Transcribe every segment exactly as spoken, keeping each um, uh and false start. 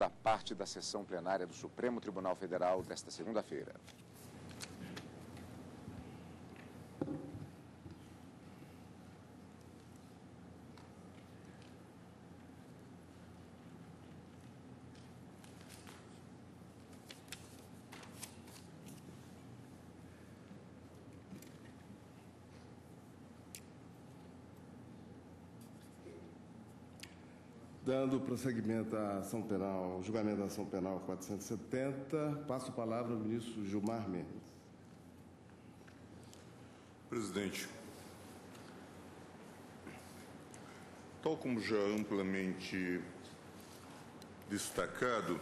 da parte da sessão plenária do Supremo Tribunal Federal desta segunda-feira. Dando prosseguimento à ação penal, julgamento da ação penal quatrocentos e setenta, passo a palavra ao ministro Gilmar Mendes. Presidente, tal como já amplamente destacado,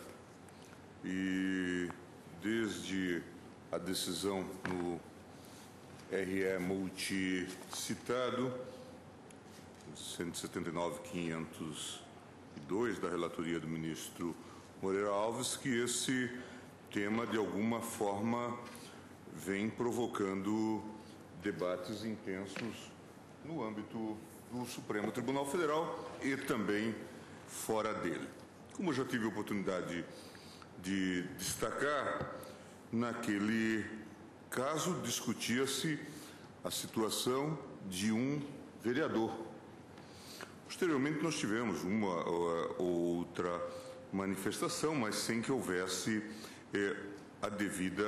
e desde a decisão no R E multicitado, cento e setenta e nove ponto quinhentos e dois, da relatoria do ministro Moreira Alves, que esse tema, de alguma forma, vem provocando debates intensos no âmbito do Supremo Tribunal Federal e também fora dele. Como eu já tive a oportunidade de destacar, naquele caso discutia-se a situação de um vereador. Posteriormente, nós tivemos uma ou outra manifestação, mas sem que houvesse eh, a devida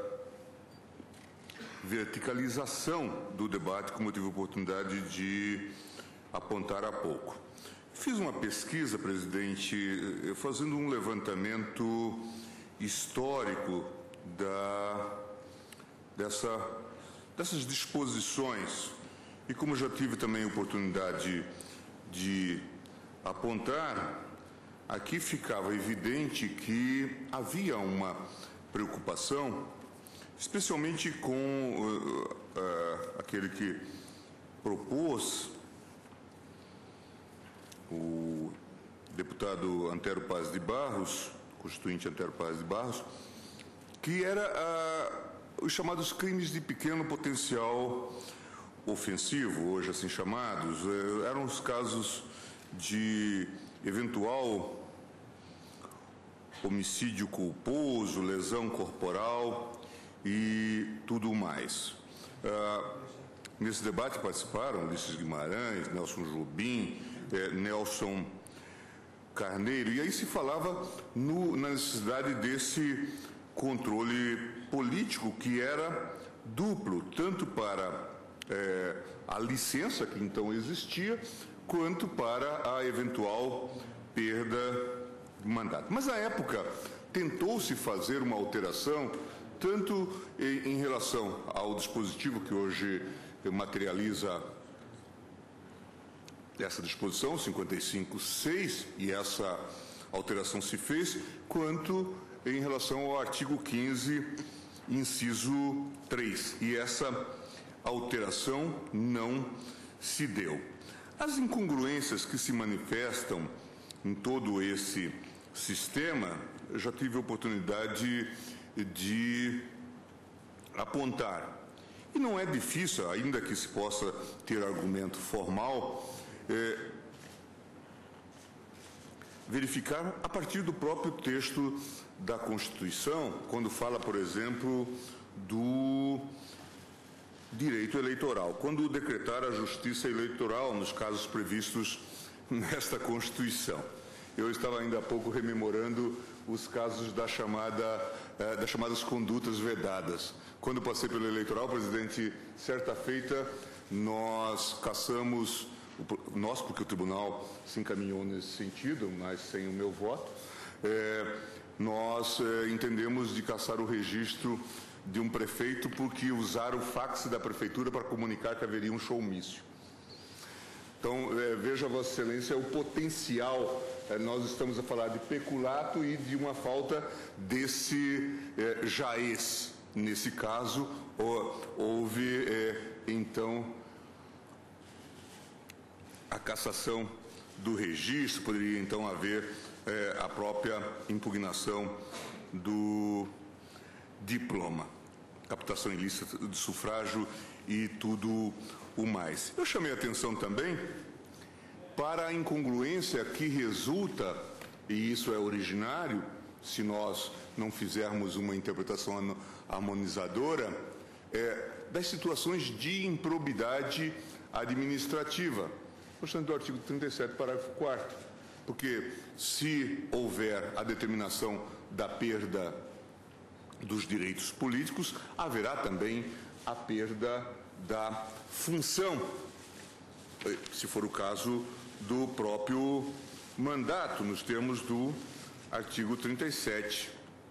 verticalização do debate, como eu tive a oportunidade de apontar há pouco. Fiz uma pesquisa, presidente, fazendo um levantamento histórico da, dessa, dessas disposições, e como já tive também a oportunidade de apontar, aqui ficava evidente que havia uma preocupação, especialmente com uh, uh, aquele que propôs, o deputado Antero Paz de Barros, constituinte Antero Paz de Barros, que era uh, os chamados crimes de pequeno potencial ofensivo, hoje assim chamados. Eram os casos de eventual homicídio culposo, lesão corporal e tudo mais. Ah, nesse debate participaram Ulisses Guimarães, Nelson Jobim, eh, Nelson Carneiro, e aí se falava no, na necessidade desse controle político, que era duplo, tanto para É, a licença que então existia, quanto para a eventual perda de mandato. Mas, na época, tentou-se fazer uma alteração, tanto em, em relação ao dispositivo que hoje materializa essa disposição, cinquenta e cinco seis, e essa alteração se fez, quanto em relação ao artigo quinze, inciso três, e essa alteração não se deu. As incongruências que se manifestam em todo esse sistema, eu já tive a oportunidade de apontar. E não é difícil, ainda que se possa ter argumento formal, é, verificar a partir do próprio texto da Constituição, quando fala, por exemplo, do direito eleitoral, quando decretar a justiça eleitoral nos casos previstos nesta Constituição. Eu estava ainda há pouco rememorando os casos da chamada, eh, das chamadas condutas vedadas. Quando passei pelo eleitoral, presidente, certa feita, nós cassamos, nós, porque o tribunal se encaminhou nesse sentido, mas sem o meu voto, eh, nós eh, entendemos de cassar o registro de um prefeito porque usaram o fax da prefeitura para comunicar que haveria um showmício. Então, é, veja, Vossa Excelência, o potencial. É, nós estamos a falar de peculato e de uma falta desse é, jaez. Nesse caso, ó, houve, é, então, a cassação do registro, poderia, então, haver é, a própria impugnação do diploma, captação ilícita de sufrágio e tudo o mais. Eu chamei a atenção também para a incongruência que resulta e isso é originário, se nós não fizermos uma interpretação harmonizadora, é, das situações de improbidade administrativa, portanto, do artigo trinta e sete, parágrafo quarto, porque se houver a determinação da perda dos direitos políticos, haverá também a perda da função, se for o caso do próprio mandato, nos termos do artigo trinta e sete,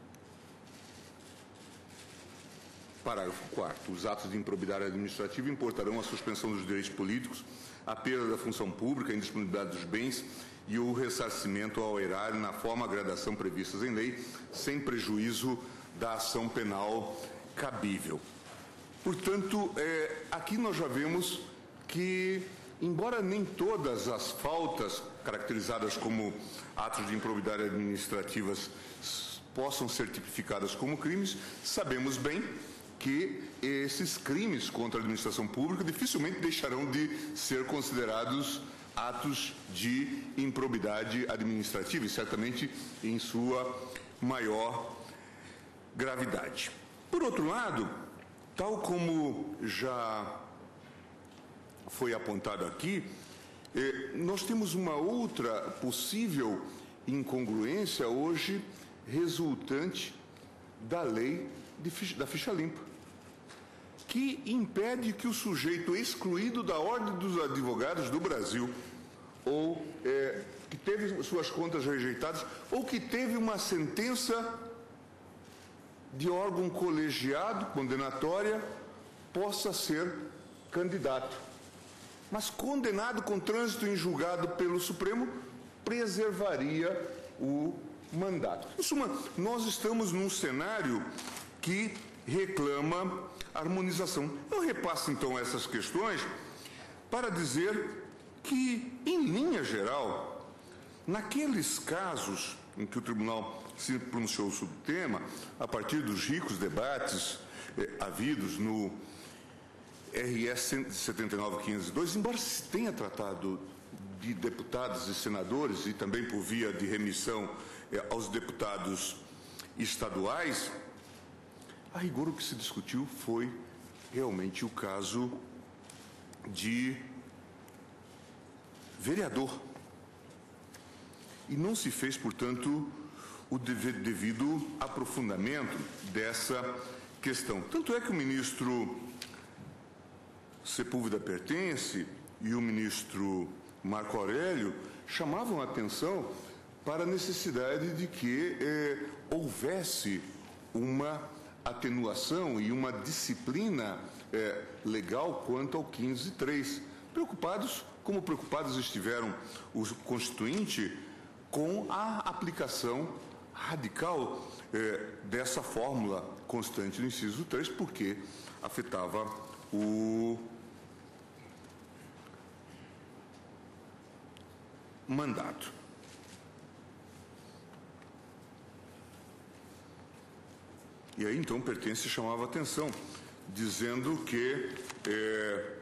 parágrafo quarto. Os atos de improbidade administrativa importarão a suspensão dos direitos políticos, a perda da função pública, a indisponibilidade dos bens e o ressarcimento ao erário na forma e gradação previstas em lei, sem prejuízo da ação penal cabível. Portanto, é, aqui nós já vemos que, embora nem todas as faltas caracterizadas como atos de improbidade administrativas possam ser tipificadas como crimes, sabemos bem que esses crimes contra a administração pública dificilmente deixarão de ser considerados atos de improbidade administrativa, e certamente em sua maior gravidade. Por outro lado, tal como já foi apontado aqui, eh, nós temos uma outra possível incongruência hoje resultante da lei de ficha, da ficha limpa, que impede que o sujeito excluído da Ordem dos Advogados do Brasil, ou é, que teve suas contas rejeitadas, ou que teve uma sentença de órgão colegiado condenatória, possa ser candidato. Mas condenado com trânsito em julgado pelo Supremo, preservaria o mandato. Em suma, nós estamos num cenário que reclama harmonização. Eu repasso, então, essas questões para dizer que, em linha geral, naqueles casos em que o Tribunal se pronunciou sobre o tema, a partir dos ricos debates eh, havidos no R S setenta e nove quinhentos e dois, embora se tenha tratado de deputados e senadores, e também por via de remissão eh, aos deputados estaduais, a rigor o que se discutiu foi realmente o caso de vereador. E não se fez, portanto, o devido aprofundamento dessa questão. Tanto é que o ministro Sepúlveda Pertence e o ministro Marco Aurélio chamavam a atenção para a necessidade de que eh, houvesse uma atenuação e uma disciplina eh, legal quanto ao quinze três. Preocupados, como preocupados estiveram o Constituinte com a aplicação radical eh, dessa fórmula constante do inciso três, porque afetava o mandato. E aí, então, Pertence chamava a atenção, dizendo que, é,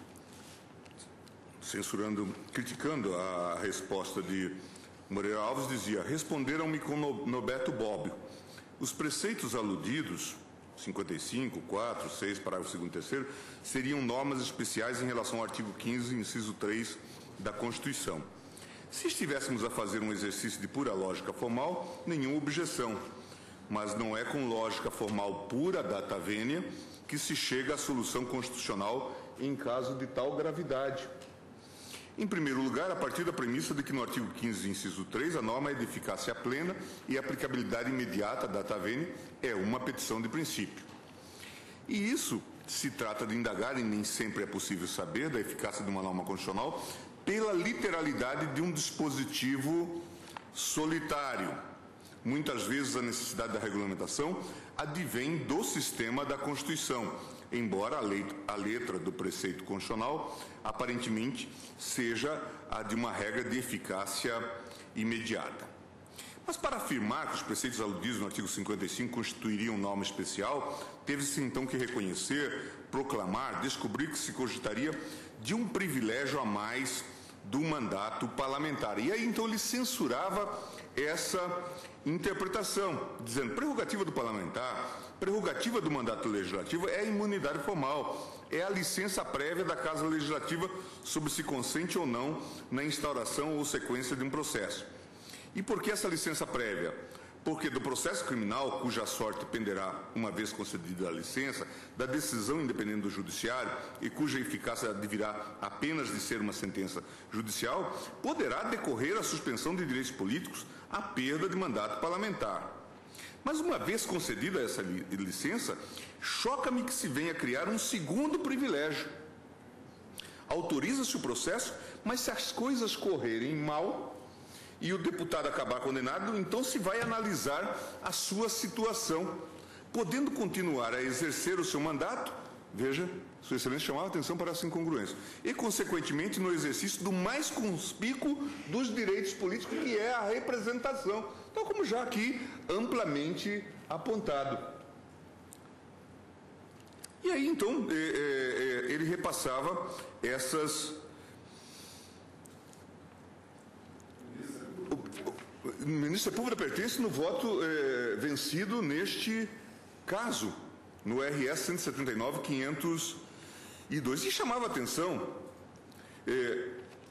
censurando, criticando a resposta de Moreira Alves, dizia: responderam-me com Nobeto Bobbio. Os preceitos aludidos, cinquenta e cinco, quatro, seis, parágrafo segundo e terceiro, seriam normas especiais em relação ao artigo quinze, inciso três da Constituição. Se estivéssemos a fazer um exercício de pura lógica formal, nenhuma objeção. Mas não é com lógica formal pura data vênia que se chega à solução constitucional em caso de tal gravidade. Em primeiro lugar, a partir da premissa de que no artigo quinze, inciso três, a norma é de eficácia plena e a aplicabilidade imediata data vênia é uma petição de princípio. E isso se trata de indagar, e nem sempre é possível saber, da eficácia de uma norma constitucional pela literalidade de um dispositivo solitário. Muitas vezes a necessidade da regulamentação advém do sistema da Constituição, embora a, lei, a letra do preceito constitucional aparentemente seja a de uma regra de eficácia imediata. Mas para afirmar que os preceitos aludidos no artigo cinquenta e cinco constituiriam norma especial, teve-se então que reconhecer, proclamar, descobrir que se cogitaria de um privilégio a mais do mandato parlamentar. E aí, então, ele censurava essa interpretação, dizendo: prerrogativa do parlamentar, prerrogativa do mandato legislativo é a imunidade formal, é a licença prévia da Casa Legislativa sobre se consente ou não na instauração ou sequência de um processo. E por que essa licença prévia? Porque do processo criminal, cuja sorte penderá, uma vez concedida a licença, da decisão independente do judiciário e cuja eficácia advirá apenas de ser uma sentença judicial, poderá decorrer a suspensão de direitos políticos, a perda de mandato parlamentar. Mas uma vez concedida essa li- licença, choca-me que se venha criar um segundo privilégio. Autoriza-se o processo, mas se as coisas correrem mal e o deputado acabar condenado, então se vai analisar a sua situação, podendo continuar a exercer o seu mandato. Veja, Sua Excelência chamava a atenção para essa incongruência. E, consequentemente, no exercício do mais conspícuo dos direitos políticos, que é a representação. Então, como já aqui amplamente apontado. E aí, então, é, é, ele repassava essas... O Ministro da República pertence no voto é, vencido neste caso, no R S cento e setenta e nove, quinhentos e dois. E chamava a atenção é,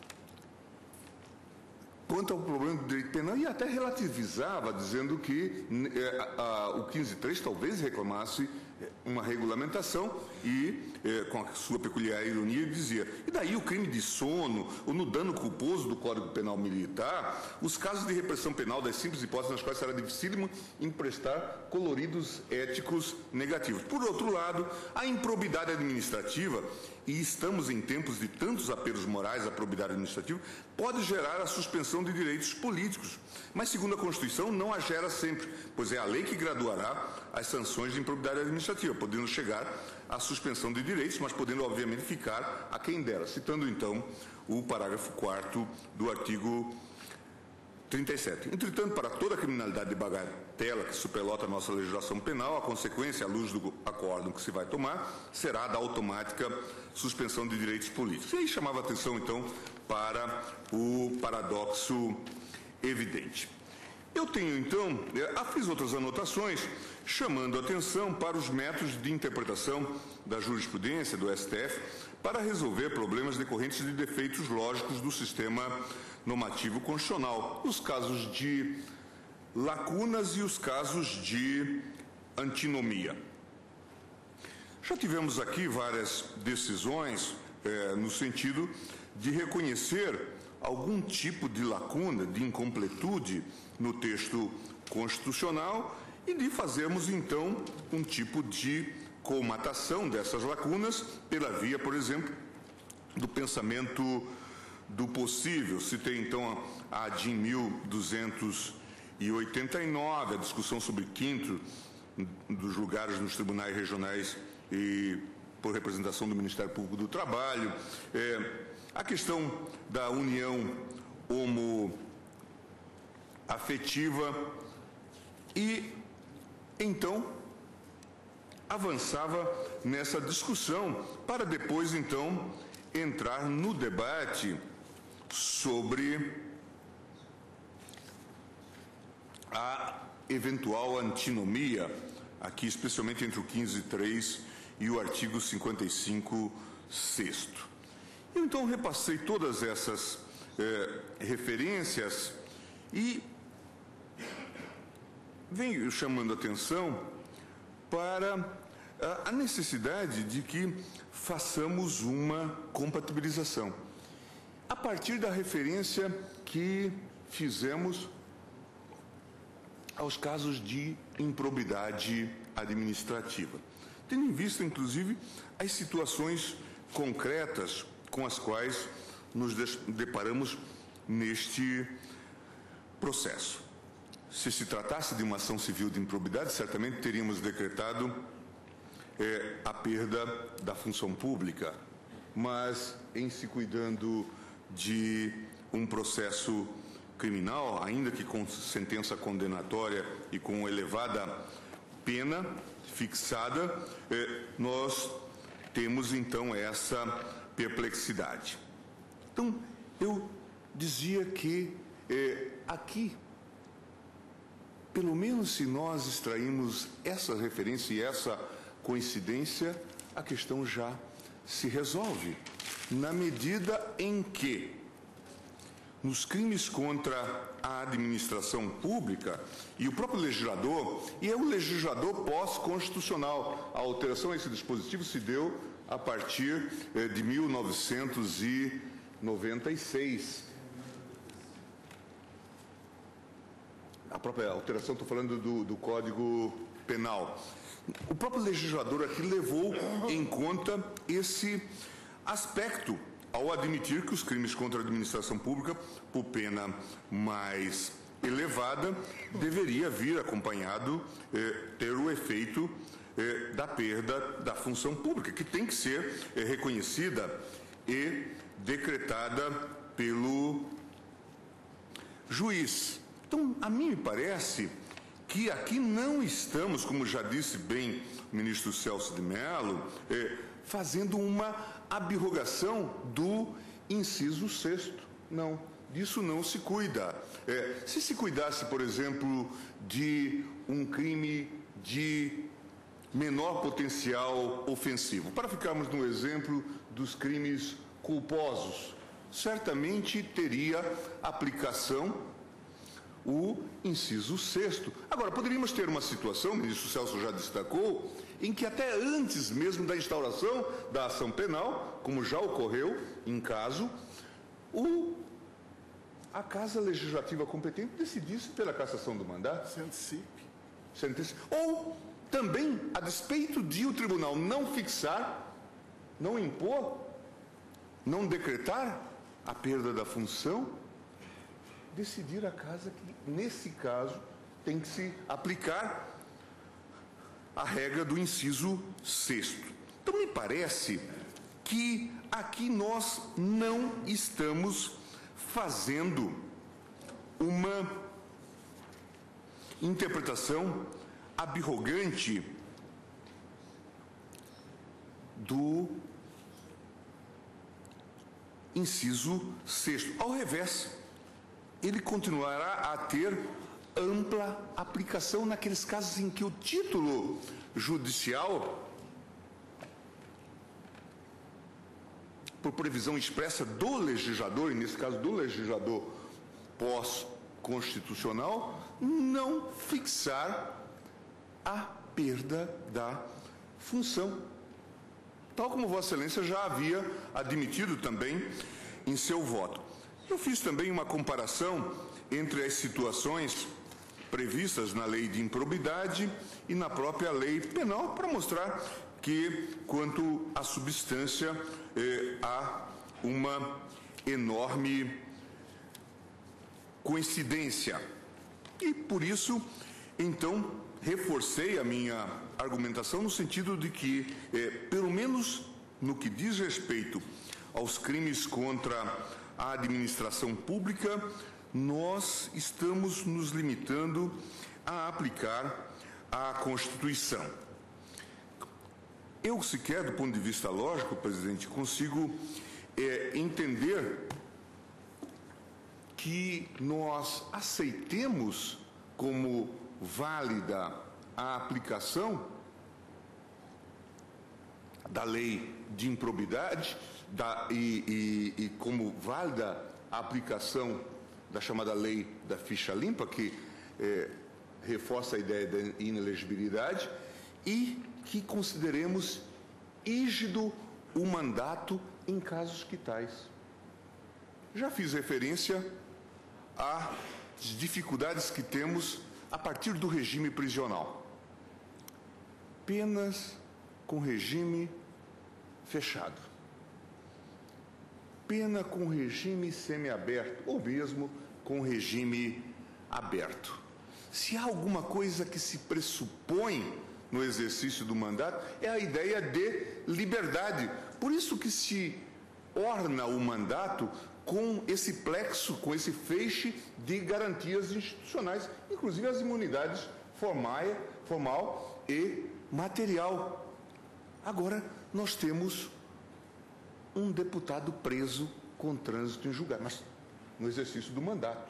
quanto ao problema do direito penal, e até relativizava, dizendo que é, a, a, o quinze ponto três talvez reclamasse uma regulamentação e, eh, com a sua peculiar ironia, dizia: e daí o crime de sono, ou no dano culposo do Código Penal Militar, os casos de repressão penal das simples hipóteses nas quais será dificílimo emprestar coloridos éticos negativos. Por outro lado, a improbidade administrativa, e estamos em tempos de tantos apelos morais à probidade administrativa, pode gerar a suspensão de direitos políticos, mas, segundo a Constituição, não a gera sempre, pois é a lei que graduará as sanções de improbidade administrativa, podendo chegar à suspensão de direitos, mas podendo, obviamente, ficar a quem dera. Citando, então, o parágrafo quarto do artigo trinta e sete. Entretanto, para toda a criminalidade de bagatela que superlota a nossa legislação penal, a consequência, à luz do acórdão que se vai tomar, será da automática suspensão de direitos políticos. E aí chamava a atenção, então, para o paradoxo evidente. Eu tenho, então, fiz outras anotações, chamando a atenção para os métodos de interpretação da jurisprudência do S T F para resolver problemas decorrentes de defeitos lógicos do sistema normativo constitucional, os casos de lacunas e os casos de antinomia. Já tivemos aqui várias decisões eh, no sentido de reconhecer algum tipo de lacuna, de incompletude no texto constitucional e de fazermos, então, um tipo de colmatação dessas lacunas pela via, por exemplo, do pensamento do possível. Citei, então, a D I N mil duzentos e oitenta e nove, a discussão sobre quinto dos lugares nos tribunais regionais e por representação do Ministério Público do Trabalho, é, a questão da união homoafetiva e, então, avançava nessa discussão para depois, então, entrar no debate sobre a eventual antinomia, aqui especialmente entre o quinze ponto três e o artigo cinquenta e cinco, sexto. Eu, então, repassei todas essas eh, referências e venho chamando a atenção para a necessidade de que façamos uma compatibilização. A partir da referência que fizemos aos casos de improbidade administrativa, tendo em vista, inclusive, as situações concretas com as quais nos deparamos neste processo. Se se tratasse de uma ação civil de improbidade, certamente teríamos decretado é, a perda da função pública, mas em se cuidando de um processo criminal, ainda que com sentença condenatória e com elevada pena fixada, é, nós temos então essa perplexidade. Então, eu dizia que é, aqui, pelo menos se nós extraímos essa referência e essa coincidência, a questão já se resolve, na medida em que, nos crimes contra a administração pública, e o próprio legislador, e é o legislador pós-constitucional, a alteração a esse dispositivo se deu a partir eh, de mil novecentos e noventa e seis. A própria alteração, estou falando do, do Código Penal. O próprio legislador aqui levou em conta esse aspecto ao admitir que os crimes contra a administração pública, por pena mais elevada, deveria vir acompanhado, eh, ter o efeito eh, da perda da função pública, que tem que ser eh, reconhecida e decretada pelo juiz. Então, a mim me parece que aqui não estamos, como já disse bem o ministro Celso de Mello, eh, fazendo uma abrogação do inciso sexto. Não, disso não se cuida. É, se se cuidasse, por exemplo, de um crime de menor potencial ofensivo, para ficarmos no exemplo dos crimes culposos, certamente teria aplicação o inciso sexto. Agora, poderíamos ter uma situação, o ministro Celso já destacou, em que até antes mesmo da instauração da ação penal, como já ocorreu em caso, o, a Casa Legislativa competente decidisse pela cassação do mandato. Se antecipe. Se antecipe. Ou também, a despeito de o tribunal não fixar, não impor, não decretar a perda da função, decidir a Casa que, nesse caso, tem que se aplicar a regra do inciso sexto. Então, me parece que aqui nós não estamos fazendo uma interpretação abrogante do inciso sexto. Ao revés, ele continuará a ter ampla aplicação naqueles casos em que o título judicial, por previsão expressa do legislador, e nesse caso do legislador pós-constitucional, não fixar a perda da função, tal como Vossa Excelência já havia admitido também em seu voto. Eu fiz também uma comparação entre as situações previstas na lei de improbidade e na própria lei penal, para mostrar que, quanto à substância, eh, há uma enorme coincidência. E, por isso, então, reforcei a minha argumentação no sentido de que, eh, pelo menos no que diz respeito aos crimes contra a administração pública, nós estamos nos limitando a aplicar a Constituição. Eu, sequer do ponto de vista lógico, presidente, consigo é, entender que nós aceitemos como válida a aplicação da lei de improbidade da, e, e, e como válida a aplicação da chamada lei da ficha limpa, que é, reforça a ideia da inelegibilidade, e que consideremos rígido o mandato em casos que tais. Já fiz referência às dificuldades que temos a partir do regime prisional. Penas com regime fechado. Pena com regime semiaberto, ou mesmo com regime aberto. Se há alguma coisa que se pressupõe no exercício do mandato, é a ideia de liberdade. Por isso que se orna o mandato com esse plexo, com esse feixe de garantias institucionais, inclusive as imunidades formais, formal e material. Agora, nós temos um deputado preso com trânsito em julgado, mas no exercício do mandato.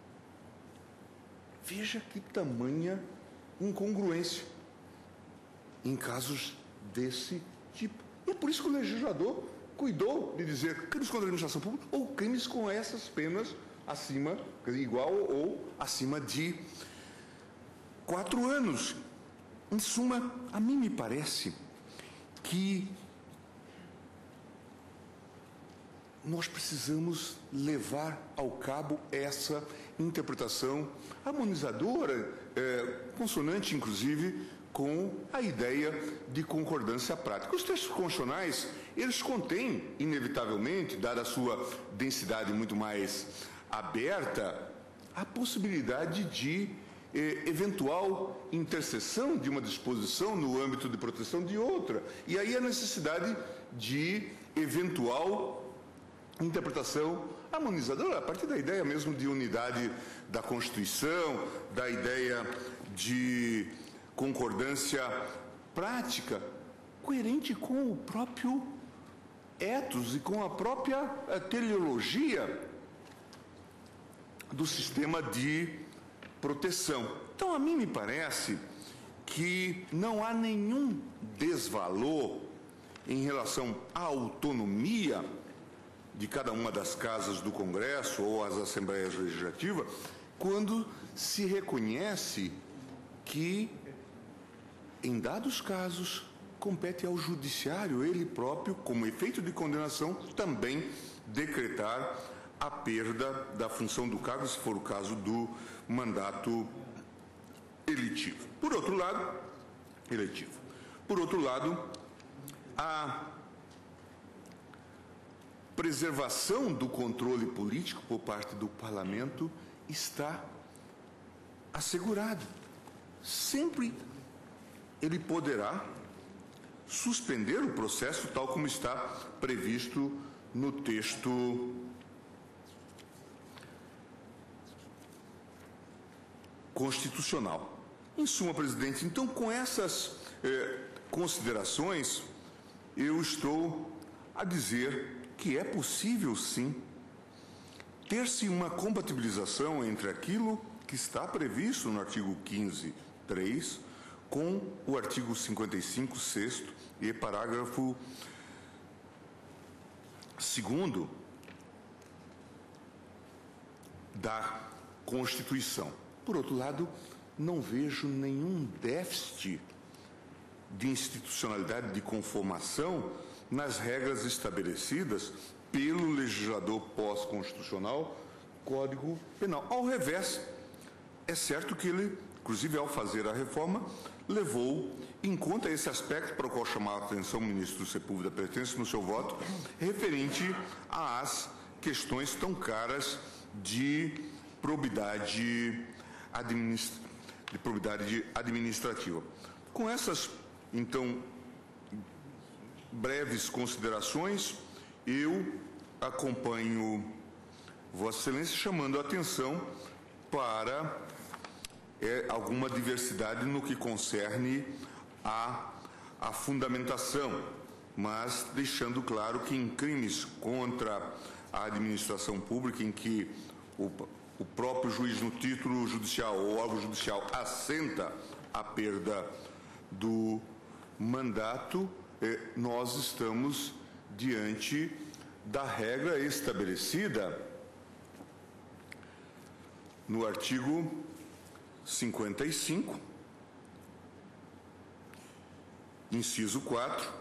Veja que tamanha incongruência em casos desse tipo. E é por isso que o legislador cuidou de dizer crimes contra a administração pública ou crimes com essas penas acima, igual ou acima de quatro anos. Em suma, a mim me parece que nós precisamos levar ao cabo essa interpretação harmonizadora, é, consonante, inclusive, com a ideia de concordância prática. Os textos constitucionais, eles contêm, inevitavelmente, dada a sua densidade muito mais aberta, a possibilidade de eh, eventual interseção de uma disposição no âmbito de proteção de outra. E aí a necessidade de eventual interpretação harmonizadora, a partir da ideia mesmo de unidade da Constituição, da ideia de concordância prática, coerente com o próprio ethos e com a própria teleologia do sistema de proteção. Então, a mim me parece que não há nenhum desvalor em relação à autonomia de cada uma das casas do Congresso ou as Assembleias Legislativas, quando se reconhece que, em dados casos, compete ao Judiciário, ele próprio, como efeito de condenação, também decretar a perda da função do cargo, se for o caso do mandato eletivo. Por outro lado, eletivo. Por outro lado, a preservação do controle político por parte do Parlamento está assegurado. Sempre ele poderá suspender o processo, tal como está previsto no texto constitucional. Em suma, presidente, então, com essas eh, considerações, eu estou a dizer que é possível, sim, ter-se uma compatibilização entre aquilo que está previsto no artigo quinze, três, com o artigo cinquenta e cinco, sexto e parágrafo segundo da Constituição. Por outro lado, não vejo nenhum déficit de institucionalidade, de conformação nas regras estabelecidas pelo legislador pós-constitucional, Código Penal. Ao revés, é certo que ele, inclusive ao fazer a reforma, levou em conta esse aspecto para o qual chamava a atenção o ministro Sepúlveda Pertence no seu voto, referente às questões tão caras de probidade, administ... de probidade administrativa. Com essas, então, breves considerações, eu acompanho Vossa Excelência chamando a atenção para é, alguma diversidade no que concerne a, a fundamentação, mas deixando claro que em crimes contra a administração pública, em que o, o próprio juiz no título judicial ou órgão judicial assenta a perda do mandato, eh, nós estamos diante da regra estabelecida no artigo cinquenta e cinco, inciso quatro,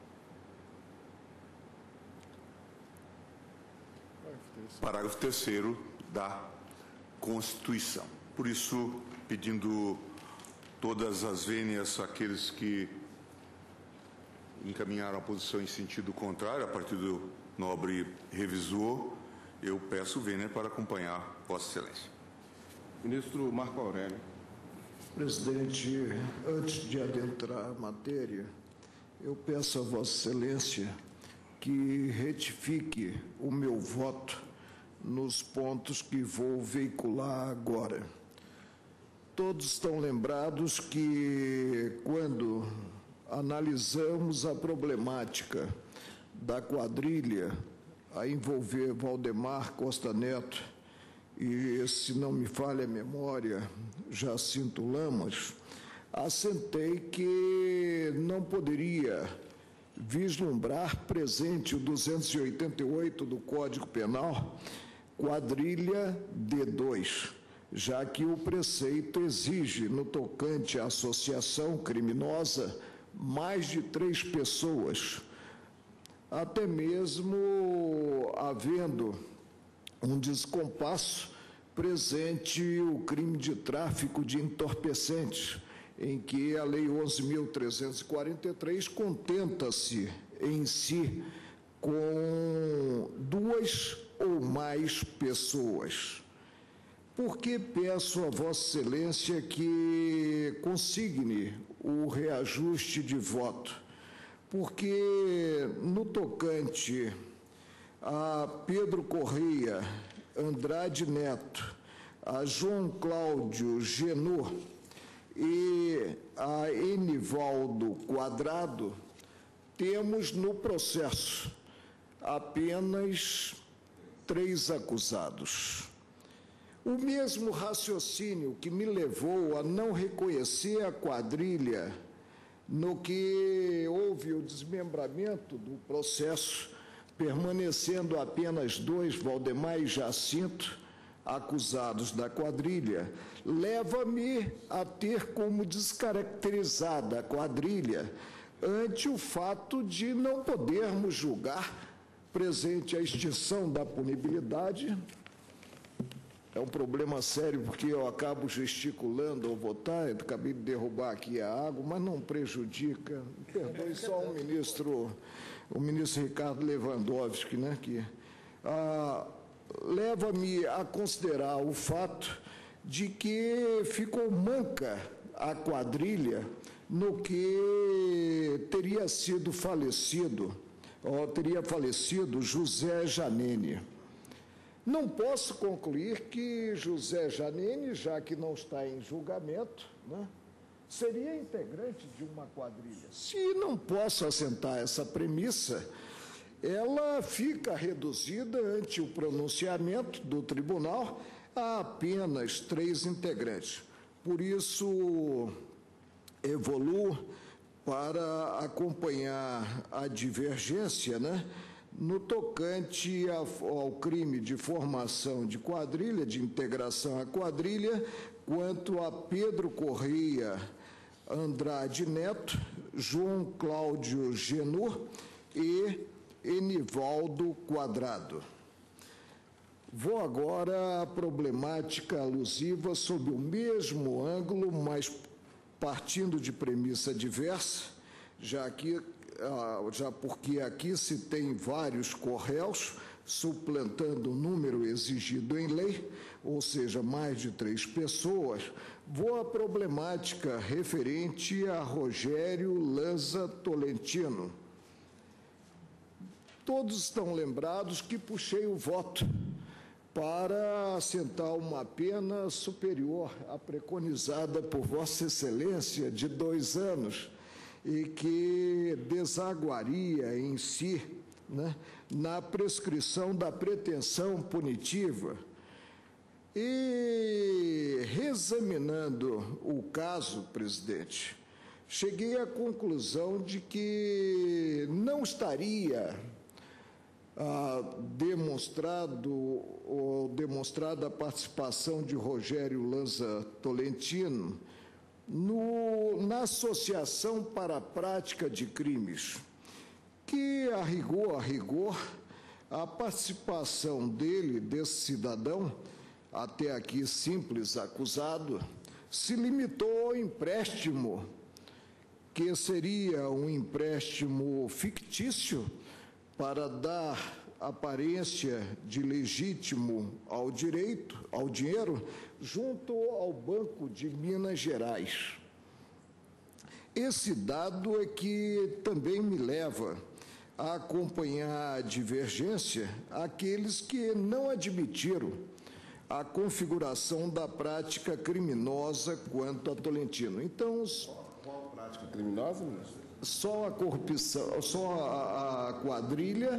parágrafo terceiro da Constituição. Por isso, pedindo todas as vênias àqueles que encaminharam a posição em sentido contrário, a partir do nobre revisor, eu peço vênia para acompanhar Vossa Excelência. Ministro Marco Aurélio. Presidente, antes de adentrar a matéria, eu peço a Vossa Excelência que retifique o meu voto nos pontos que vou veicular agora. Todos estão lembrados que, quando analisamos a problemática da quadrilha a envolver Valdemar Costa Neto e, se não me falha a memória, Jacinto Lamas, assentei que não poderia vislumbrar presente o duzentos e oitenta e oito do Código Penal, quadrilha D dois, já que o preceito exige, no tocante à associação criminosa, mais de três pessoas, até mesmo havendo um descompasso presente o crime de tráfico de entorpecentes, em que a Lei onze mil trezentos e quarenta e três contenta-se em si com duas ou mais pessoas. Por que peço a Vossa Excelência que consigne o reajuste de voto? Porque, no tocante a Pedro Correia, Andrade Neto, a João Cláudio Genô e a Enivaldo Quadrado, temos no processo apenas três acusados. O mesmo raciocínio que me levou a não reconhecer a quadrilha no que houve o desmembramento do processo, permanecendo apenas dois, Valdemar e Jacinto, acusados da quadrilha, leva-me a ter como descaracterizada a quadrilha ante o fato de não podermos julgar, presente a extinção da punibilidade. É um problema sério, porque eu acabo gesticulando ao votar, eu acabei de derrubar aqui a água, mas não prejudica. Perdoe só o ministro, o ministro Ricardo Lewandowski, né, que ah, leva-me a considerar o fato de que ficou manca a quadrilha no que teria sido falecido, ou teria falecido José Janene. Não posso concluir que José Janene, já que não está em julgamento, né, seria integrante de uma quadrilha. Se não posso assentar essa premissa, ela fica reduzida ante o pronunciamento do tribunal a apenas três integrantes. Por isso, evoluo para acompanhar a divergência, né, no tocante ao crime de formação de quadrilha, de integração à quadrilha, quanto a Pedro Correia Andrade Neto, João Cláudio Genô e Enivaldo Quadrado. Vou agora à problemática alusiva sob o mesmo ângulo, mas partindo de premissa diversa, já que já porque aqui se tem vários corréus, suplantando o número exigido em lei, ou seja, mais de três pessoas, vou à problemática referente a Rogério Lanza Tolentino. Todos estão lembrados que puxei o voto para assentar uma pena superior à preconizada por Vossa Excelência de dois anos, e que desaguaria em si, né, na prescrição da pretensão punitiva. E, reexaminando o caso, presidente, cheguei à conclusão de que não estaria ah, demonstrado ou demonstrada a participação de Rogério Lanza Tolentino No, na associação para a prática de crimes, que, a rigor, a rigor, a participação dele, desse cidadão, até aqui simples acusado, se limitou ao empréstimo, que seria um empréstimo fictício para dar aparência de legítimo ao direito, ao dinheiro, junto ao Banco de Minas Gerais. Esse dado é que também me leva a acompanhar a divergência aqueles que não admitiram a configuração da prática criminosa quanto a Tolentino. Então, qual prática criminosa, ministro? Só a corrupção, só a, a quadrilha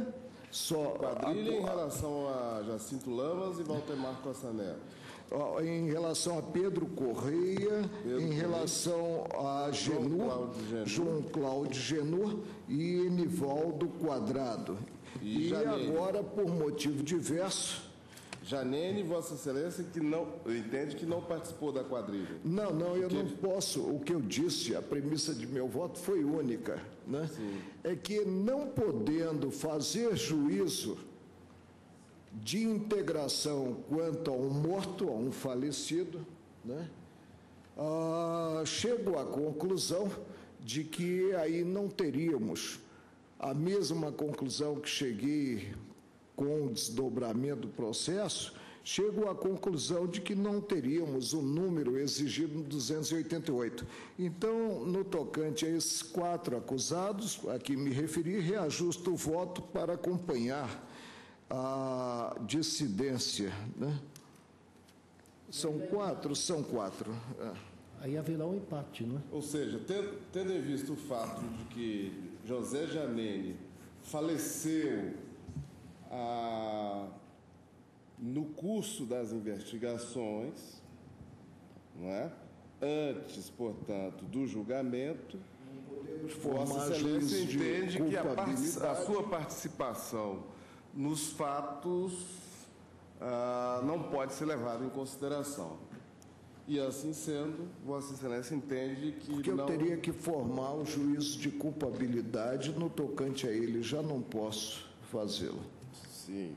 Só Quadrilha a, em relação a Jacinto Lamas e Valdemar Costa Neto. Em relação a Pedro Correia, Pedro em relação a Genur, João Cláudio Genur e Enivaldo Quadrado. E, e agora, por motivo diverso... Janene, Vossa Excelência, que não entende que não participou da quadrilha. Não, não, eu não posso. O que eu disse, a premissa de meu voto foi única, né? Sim. É que não podendo fazer juízo de integração quanto a um morto, a um falecido, né? Ah, chego à conclusão de que aí não teríamos a mesma conclusão que cheguei com o desdobramento do processo, chego à conclusão de que não teríamos o número exigido no duzentos e oitenta e oito. Então, no tocante a esses quatro acusados, a que me referi, reajusto o voto para acompanhar a dissidência, né? São quatro? São quatro. É. Aí haverá um empate, não é? Ou seja, tendo, tendo em vista o fato de que José Janene faleceu ah, no curso das investigações, não é? Antes, portanto, do julgamento, Vossa Excelência entende que a, a sua participação nos fatos ah, não pode ser levada em consideração. E assim sendo, Vossa Excelência entende que Porque eu não... teria que formar um juízo de culpabilidade no tocante a ele, já não posso fazê-lo. Sim.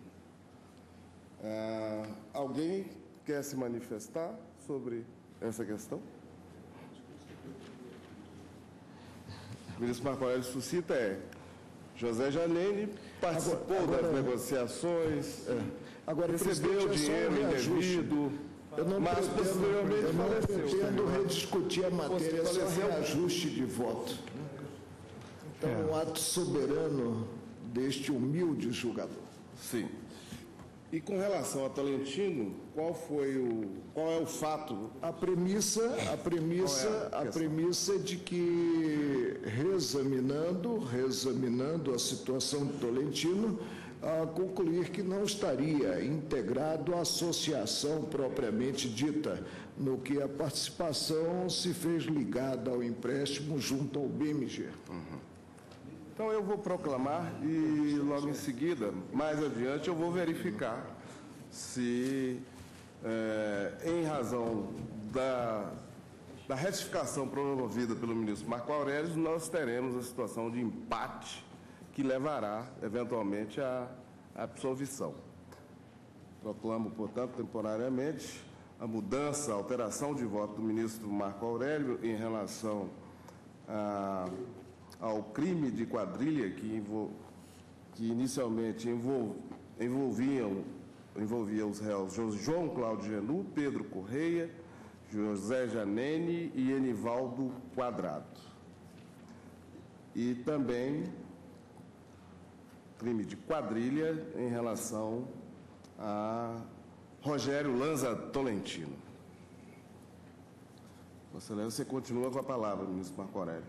Ah, alguém quer se manifestar sobre essa questão? O ministro Marco Aurélio suscita é José Janene participou agora, agora, das negociações, é. agora, recebeu dinheiro indevido, eu não mas pretendo, posteriormente eu não faleceu. Pretendo rediscutir a matéria, é só reajuste de voto. Então, é um ato soberano deste humilde julgador. Sim. E com relação a Tolentino, qual foi o qual é o fato? A premissa, a premissa, é a, a premissa de que reexaminando, reexaminando a situação de Tolentino, a concluir que não estaria integrado à associação propriamente dita, no que a participação se fez ligada ao empréstimo junto ao B M G. Uhum. Então, eu vou proclamar e, logo em seguida, mais adiante, eu vou verificar se, é, em razão da, da retificação promovida pelo ministro Marco Aurélio, nós teremos a situação de empate que levará, eventualmente, à absolvição. Proclamo, portanto, temporariamente, a mudança, a alteração de voto do ministro Marco Aurélio em relação a... ao crime de quadrilha que, envol... que inicialmente envol... envolviam, envolvia os réus João Cláudio Genur, Pedro Correia, José Janene e Enivaldo Quadrado. E também crime de quadrilha em relação a Rogério Lanza Tolentino. Vossa Excelência, você continua com a palavra, ministro Marco Aurélio.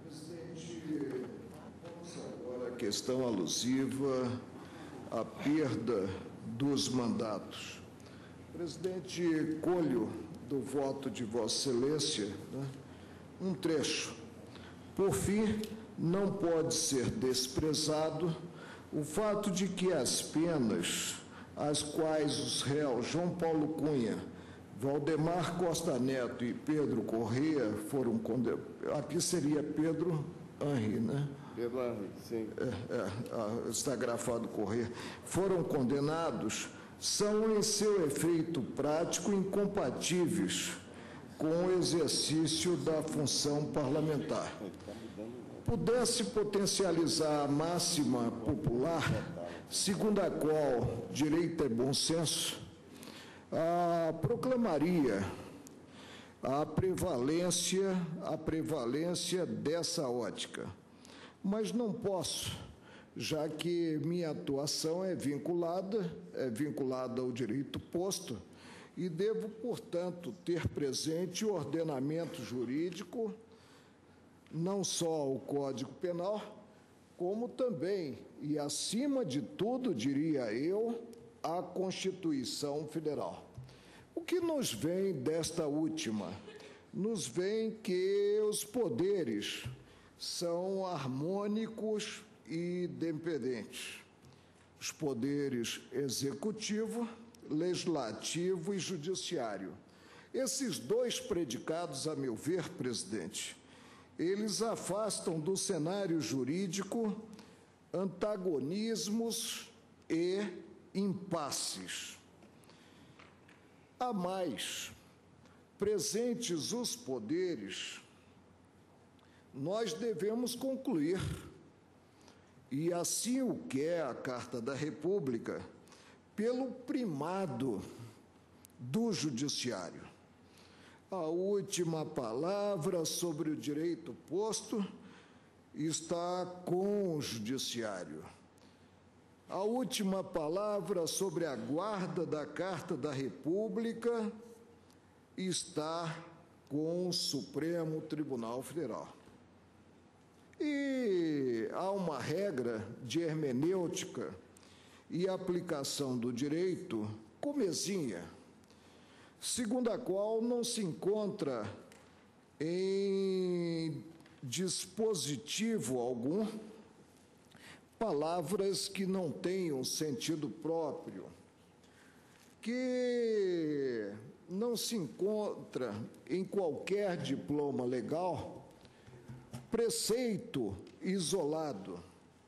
Vamos agora à questão alusiva à perda dos mandatos. Presidente, colho do voto de Vossa Excelência, né, um trecho. Por fim, não pode ser desprezado o fato de que as penas às quais os réus João Paulo Cunha, Valdemar Costa Neto e Pedro Correia foram condenados. Aqui seria Pedro Henri, né? Pedro Henri, sim. É, é, está grafado Correia. Foram condenados, são em seu efeito prático incompatíveis com o exercício da função parlamentar. Pudesse potencializar a máxima popular, segundo a qual direito é bom senso, a proclamaria a prevalência, a prevalência dessa ótica. Mas não posso, já que minha atuação é vinculada, é vinculada ao direito posto, e devo, portanto, ter presente o ordenamento jurídico, não só o Código Penal, como também, e acima de tudo, diria eu, a Constituição Federal. O que nos vem desta última? Nos vem que os poderes são harmônicos e independentes. Os poderes executivo, legislativo e judiciário. Esses dois predicados, a meu ver, presidente, eles afastam do cenário jurídico antagonismos e impasses. A mais, presentes os poderes, nós devemos concluir, e assim o quer a Carta da República, pelo primado do judiciário. A última palavra sobre o direito posto está com o judiciário. A última palavra sobre a guarda da Carta da República está com o Supremo Tribunal Federal. E há uma regra de hermenêutica e aplicação do direito comezinha, segundo a qual não se encontra em dispositivo algum palavras que não tenham sentido próprio, que não se encontra em qualquer diploma legal preceito isolado,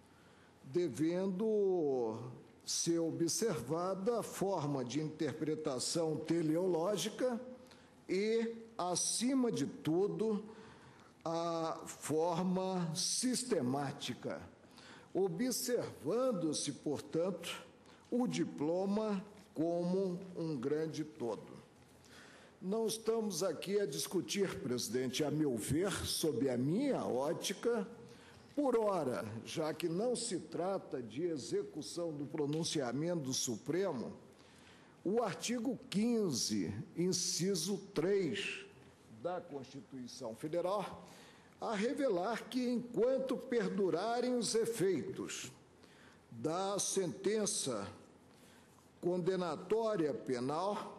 devendo ser observada a forma de interpretação teleológica e, acima de tudo, a forma sistemática, observando-se, portanto, o diploma como um grande todo. Não estamos aqui a discutir, presidente, a meu ver, sob a minha ótica, por ora, já que não se trata de execução do pronunciamento do Supremo, o artigo quinze, inciso três da Constituição Federal, a revelar que, enquanto perdurarem os efeitos da sentença condenatória penal,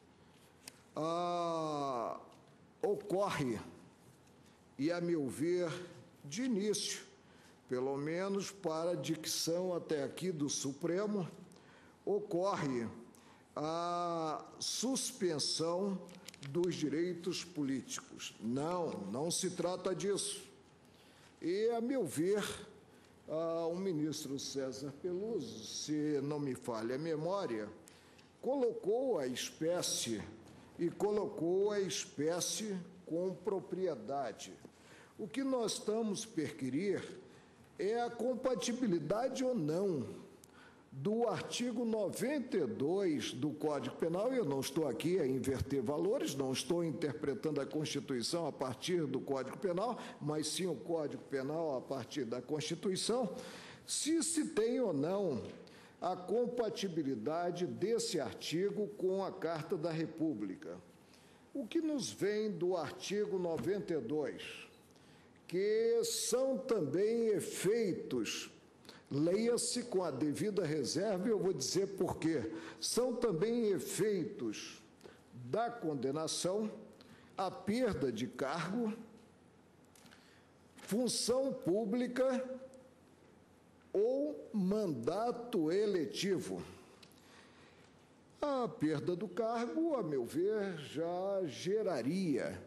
ah, ocorre, e a meu ver, de início, pelo menos para a dicção até aqui do Supremo, ocorre a suspensão dos direitos políticos. Não, não se trata disso. E, a meu ver, ah, o ministro César Peluso, se não me falha a memória, colocou a espécie e colocou a espécie com propriedade. O que nós estamos perquirir é a compatibilidade ou não do artigo noventa e dois do Código Penal, e eu não estou aqui a inverter valores, não estou interpretando a Constituição a partir do Código Penal, mas sim o Código Penal a partir da Constituição, se se tem ou não a compatibilidade desse artigo com a Carta da República. O que nos vem do artigo noventa e dois, que são também efeitos, leia-se com a devida reserva, e eu vou dizer por quê, são também efeitos da condenação, a perda de cargo, função pública ou mandato eletivo. A perda do cargo, a meu ver, já geraria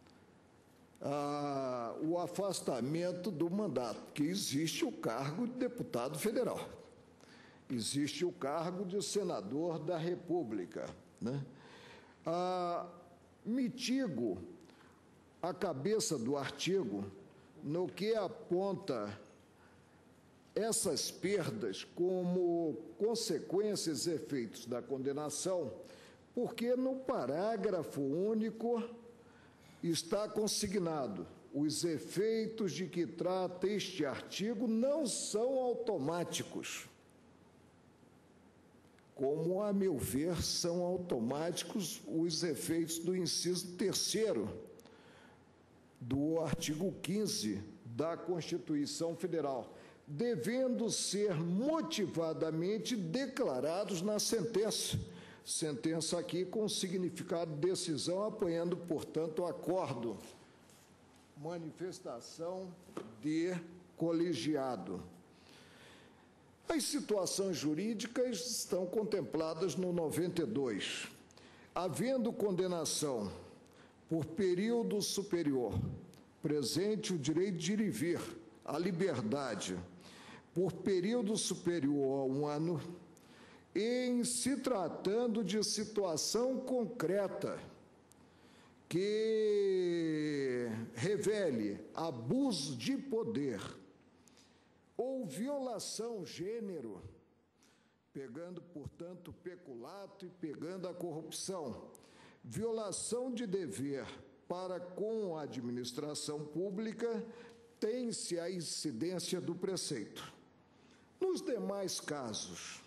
ah, o afastamento do mandato, porque existe o cargo de deputado federal, existe o cargo de senador da República, né? Ah, mitigo a cabeça do artigo no que aponta essas perdas como consequências e efeitos da condenação, porque no parágrafo único está consignado: os efeitos de que trata este artigo não são automáticos, como, a meu ver, são automáticos os efeitos do inciso terceiro do artigo quinze da Constituição Federal. devendo ser motivadamente declarados na sentença. Sentença aqui com significado de decisão, apoiando, portanto, o acordo. Manifestação de colegiado. As situações jurídicas estão contempladas no noventa e dois. Havendo condenação por período superior, presente o direito de ir e vir, a liberdade, por período superior a um ano, em se tratando de situação concreta que revele abuso de poder ou violação gênero, pegando, portanto, o peculato e pegando a corrupção, violação de dever para com a administração pública, tem-se a incidência do preceito. Nos demais casos,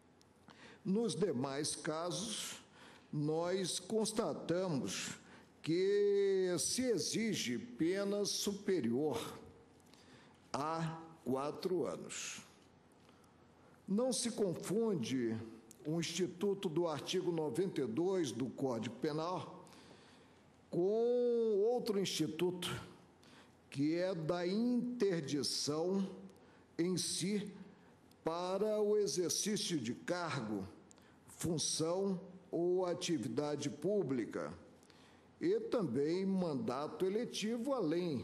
nos demais casos, nós constatamos que se exige pena superior a quatro anos. Não se confunde o instituto do artigo noventa e dois do Código Penal com outro instituto, que é da interdição em si para o exercício de cargo, função ou atividade pública, e também mandato eletivo, além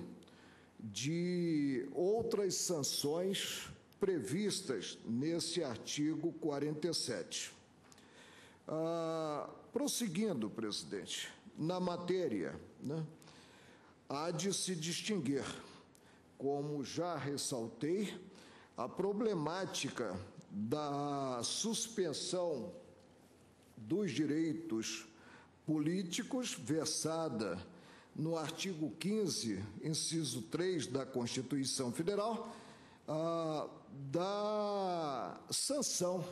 de outras sanções previstas nesse artigo quarenta e sete. Ah, prosseguindo, presidente, na matéria, né, há de se distinguir, como já ressaltei, a problemática da suspensão dos direitos políticos versada no artigo quinze, inciso três da Constituição Federal, ah, da sanção,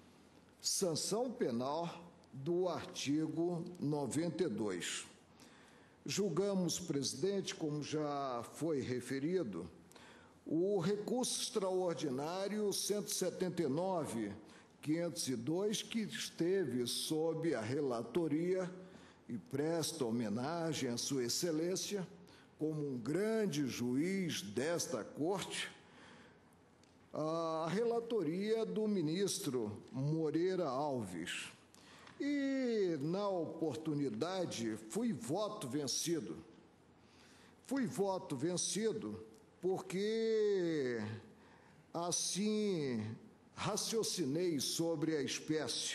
sanção penal do artigo noventa e dois. Julgamos, presidente, como já foi referido, o recurso extraordinário cento e setenta e nove, quinhentos e dois, que esteve sob a relatoria e presta homenagem à Sua Excelência como um grande juiz desta Corte, a relatoria do ministro Moreira Alves. E, na oportunidade, fui voto vencido. Fui voto vencido porque, assim, raciocinei sobre a espécie.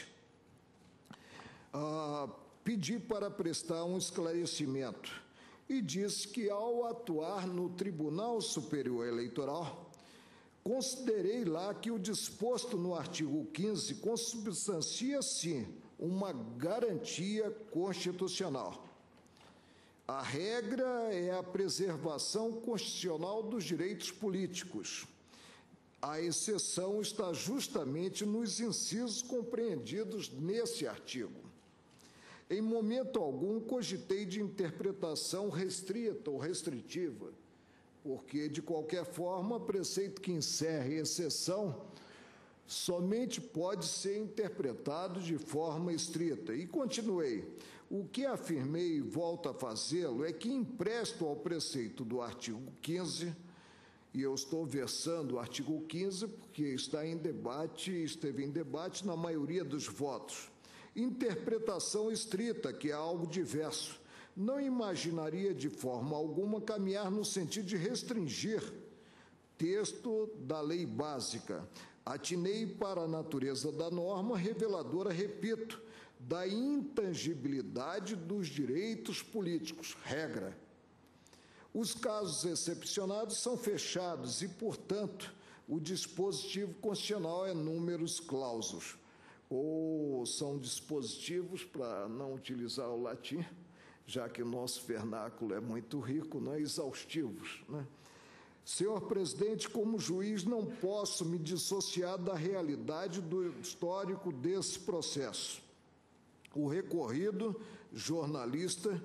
Ah, pedi para prestar um esclarecimento e disse que, ao atuar no Tribunal Superior Eleitoral, considerei lá que o disposto no artigo quinze consubstancia, sim, uma garantia constitucional. A regra é a preservação constitucional dos direitos políticos. A exceção está justamente nos incisos compreendidos nesse artigo. Em momento algum, cogitei de interpretação restrita ou restritiva, porque, de qualquer forma, preceito que encerre exceção somente pode ser interpretado de forma estrita. E continuei. O que afirmei e volto a fazê-lo é que empresto ao preceito do artigo quinze, e eu estou versando o artigo quinze porque está em debate, esteve em debate na maioria dos votos. Interpretação estrita, que é algo diverso. Não imaginaria de forma alguma caminhar no sentido de restringir texto da lei básica. Atinei para a natureza da norma reveladora, repito, da intangibilidade dos direitos políticos, regra. Os casos excepcionados são fechados e, portanto, o dispositivo constitucional é números clausus, ou são dispositivos, para não utilizar o latim, já que o nosso vernáculo é muito rico, não é? Exaustivos, né? Senhor presidente, como juiz, não posso me dissociar da realidade do histórico desse processo. O recorrido, jornalista,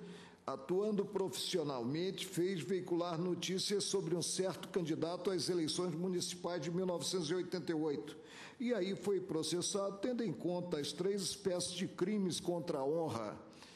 atuando profissionalmente, fez veicular notícias sobre um certo candidato às eleições municipais de mil novecentos e oitenta e oito. E aí foi processado, tendo em conta as três espécies de crimes contra a honra: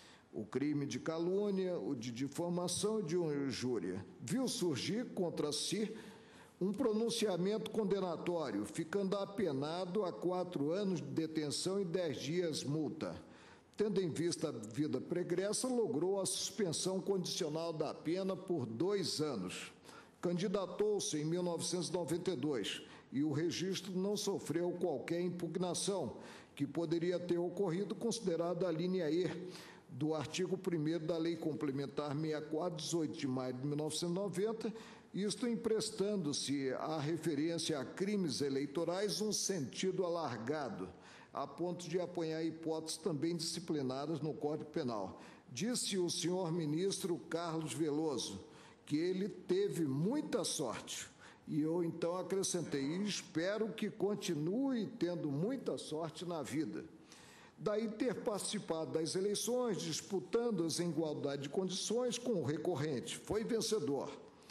o crime de calúnia, o de difamação e de injúria. Viu surgir contra si um pronunciamento condenatório, ficando apenado a quatro anos de detenção e dez dias multa. Tendo em vista a vida pregressa, logrou a suspensão condicional da pena por dois anos. Candidatou-se em mil novecentos e noventa e dois e o registro não sofreu qualquer impugnação, que poderia ter ocorrido considerada a linha E do artigo primeiro da Lei Complementar sessenta e quatro, dezoito de maio de mil novecentos e noventa, isto emprestando-se à referência a crimes eleitorais um sentido alargado, a ponto de apanhar hipóteses também disciplinadas no Código Penal. Disse o senhor ministro Carlos Veloso que ele teve muita sorte, e eu então acrescentei: e espero que continue tendo muita sorte na vida. Daí ter participado das eleições, disputando-as em igualdade de condições com o recorrente. Foi vencedor.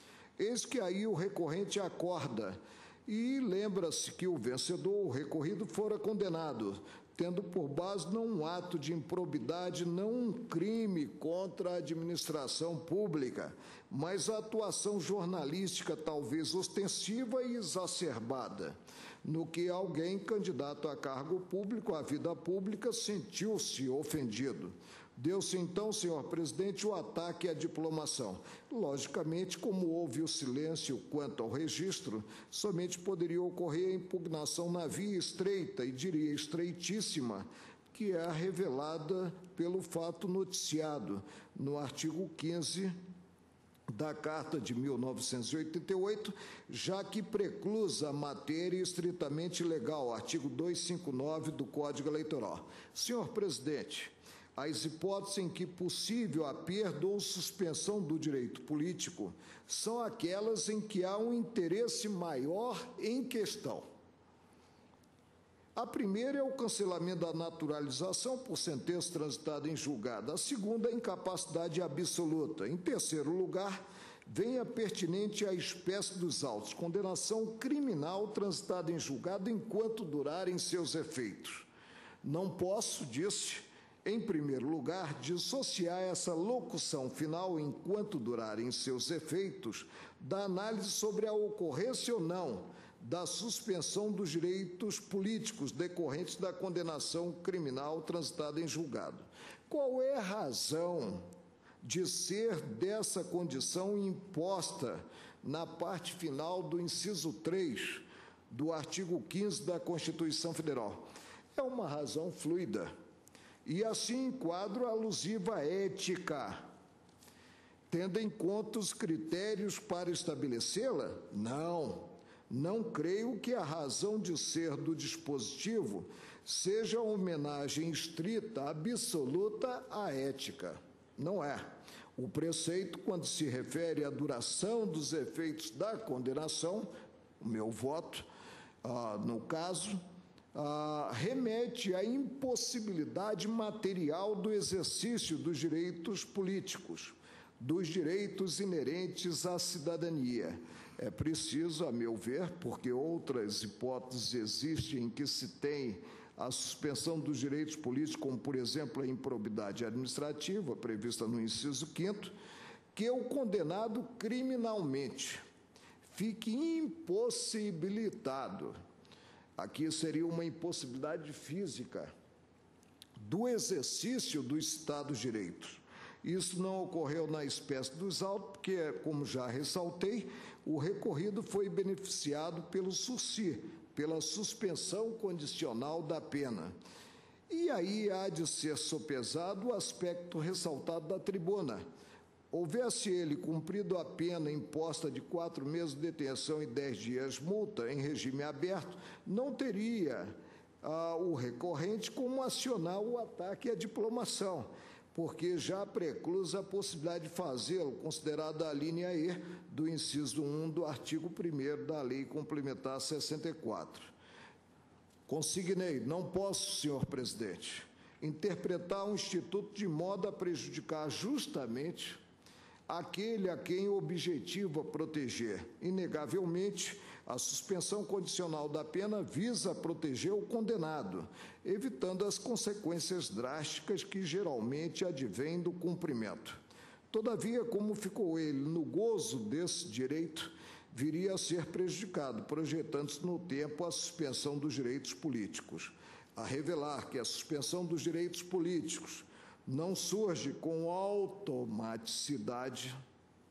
Eis que aí o recorrente acorda e lembra-se que o vencedor, o recorrido, fora condenado, tendo por base não um ato de improbidade, não um crime contra a administração pública, mas a atuação jornalística talvez ostensiva e exacerbada, no que alguém candidato a cargo público, à vida pública, sentiu-se ofendido. Deu-se então, senhor presidente, o ataque à diplomação. Logicamente, como houve o silêncio quanto ao registro, somente poderia ocorrer a impugnação na via estreita, e diria estreitíssima, que é a revelada pelo fato noticiado no artigo quinze da Carta de mil novecentos e oitenta e oito, já que preclusa a matéria estritamente legal, artigo duzentos e cinquenta e nove do Código Eleitoral. Senhor presidente, as hipóteses em que possível a perda ou suspensão do direito político são aquelas em que há um interesse maior em questão. A primeira é o cancelamento da naturalização por sentença transitada em julgado. A segunda é a incapacidade absoluta. Em terceiro lugar, vem a pertinente à espécie dos autos, condenação criminal transitada em julgado enquanto durarem seus efeitos. Não posso, disse, em primeiro lugar, dissociar essa locução final, enquanto durarem seus efeitos, da análise sobre a ocorrência ou não da suspensão dos direitos políticos decorrentes da condenação criminal transitada em julgado. Qual é a razão de ser dessa condição imposta na parte final do inciso três do artigo quinze da Constituição Federal? É uma razão fluida, e assim enquadro alusiva à ética. Tendo em conta os critérios para estabelecê-la? Não. Não creio que a razão de ser do dispositivo seja a homenagem estrita, absoluta à ética. Não é. O preceito, quando se refere à duração dos efeitos da condenação, o meu voto, ah, no caso, ah, remete à impossibilidade material do exercício dos direitos políticos, dos direitos inerentes à cidadania. É preciso, a meu ver, porque outras hipóteses existem em que se tem a suspensão dos direitos políticos, como, por exemplo, a improbidade administrativa, prevista no inciso quinto, que o condenado criminalmente fique impossibilitado, aqui seria uma impossibilidade física, do exercício dos citados direitos. Isso não ocorreu na espécie dos autos, porque, como já ressaltei, o recorrido foi beneficiado pelo sursi, pela suspensão condicional da pena. E aí há de ser sopesado o aspecto ressaltado da tribuna. Houvesse ele cumprido a pena imposta de quatro meses de detenção e dez dias multa em regime aberto, não teria ah, o recorrente como acionar o ataque à diplomação, porque já preclusa a possibilidade de fazê-lo, considerada a linha E do inciso um do artigo primeiro da Lei Complementar sessenta e quatro. Consignei, não posso, senhor presidente, interpretar o Instituto de modo a prejudicar justamente aquele a quem objetiva proteger. Inegavelmente, a suspensão condicional da pena visa proteger o condenado, evitando as consequências drásticas que geralmente advêm do cumprimento. Todavia, como ficou ele no gozo desse direito, viria a ser prejudicado, projetando-se no tempo a suspensão dos direitos políticos. A revelar que a suspensão dos direitos políticos não surge com automaticidade,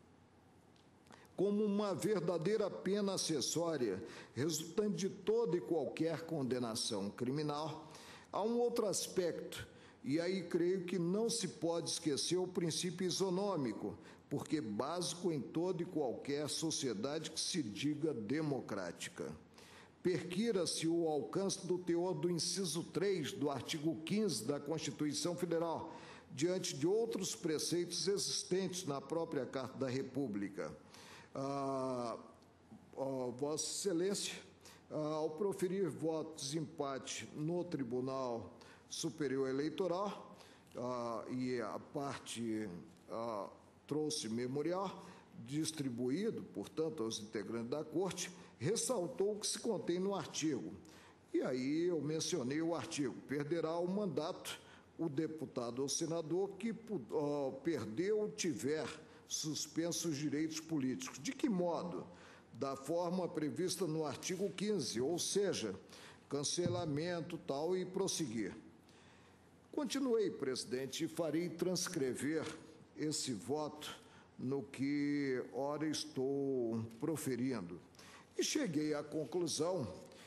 como uma verdadeira pena acessória, resultante de toda e qualquer condenação criminal, há um outro aspecto, e aí creio que não se pode esquecer o princípio isonômico, porque básico em toda e qualquer sociedade que se diga democrática. Perquira-se o alcance do teor do inciso três do artigo quinze da Constituição Federal, diante de outros preceitos existentes na própria Carta da República. Ah, ah, Vossa Excelência, ah, ao proferir voto de desempate no Tribunal Superior Eleitoral, ah, e a parte ah, trouxe memorial, distribuído, portanto, aos integrantes da Corte, ressaltou o que se contém no artigo. E aí eu mencionei o artigo: perderá o mandato o deputado ou senador que uh, perdeu ou tiver suspensos os direitos políticos. De que modo? Da forma prevista no artigo quinze, ou seja, cancelamento, tal, e prosseguir. Continuei, presidente, e farei transcrever esse voto no que ora estou proferindo. E cheguei à conclusão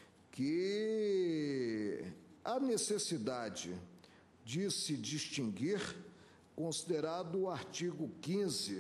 que a necessidade de se distinguir, considerado o artigo quinze,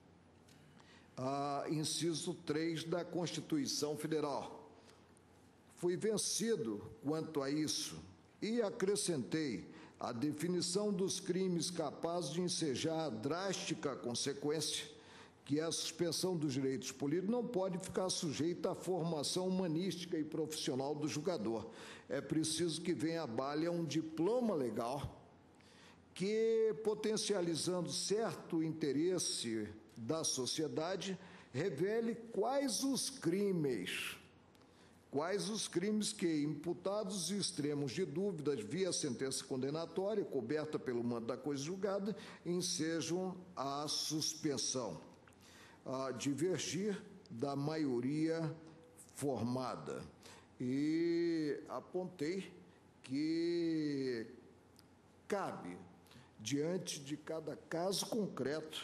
a inciso três da Constituição Federal. Fui vencido quanto a isso e acrescentei a definição dos crimes capazes de ensejar a drástica consequência que a suspensão dos direitos políticos não pode ficar sujeita à formação humanística e profissional do julgador. É preciso que venha à baila um diploma legal que, potencializando certo interesse da sociedade, revele quais os crimes, quais os crimes que, imputados em extremos de dúvidas via sentença condenatória, coberta pelo mando da coisa julgada, ensejam a suspensão, a divergir da maioria formada. E apontei que cabe, diante de cada caso concreto,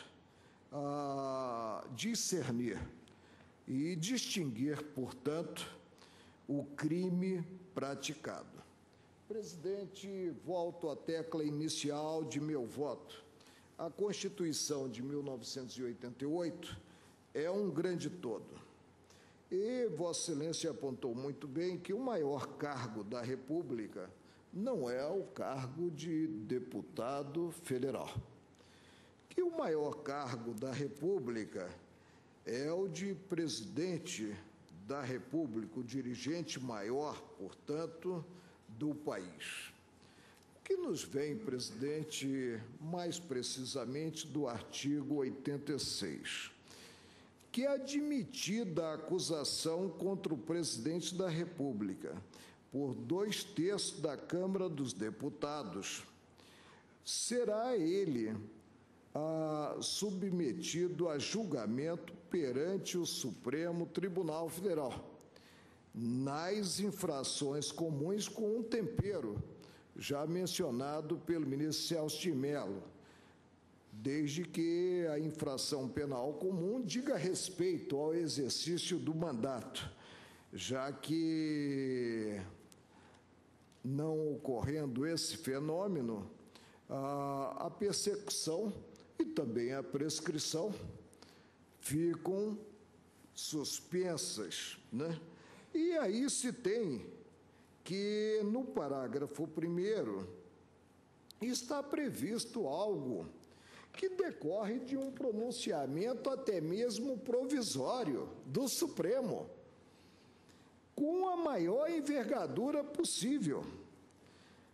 a discernir e distinguir, portanto, o crime praticado. Presidente, volto à tecla inicial de meu voto. A Constituição de mil novecentos e oitenta e oito é um grande todo. E Vossa Excelência apontou muito bem que o maior cargo da República não é o cargo de deputado federal. Que o maior cargo da República é o de presidente da República, o dirigente maior, portanto, do país. O que nos vem, presidente, mais precisamente do artigo oitenta e seis, que, admitida a acusação contra o presidente da República por dois terços da Câmara dos Deputados, será ele ah, submetido a julgamento perante o Supremo Tribunal Federal, nas infrações comuns, com um tempero já mencionado pelo ministro Celso de Mello, desde que a infração penal comum diga respeito ao exercício do mandato, já que, não ocorrendo esse fenômeno, a persecução e também a prescrição ficam suspensas, né? E aí se tem que, no parágrafo primeiro, está previsto algo que decorre de um pronunciamento até mesmo provisório do Supremo, com a maior envergadura possível.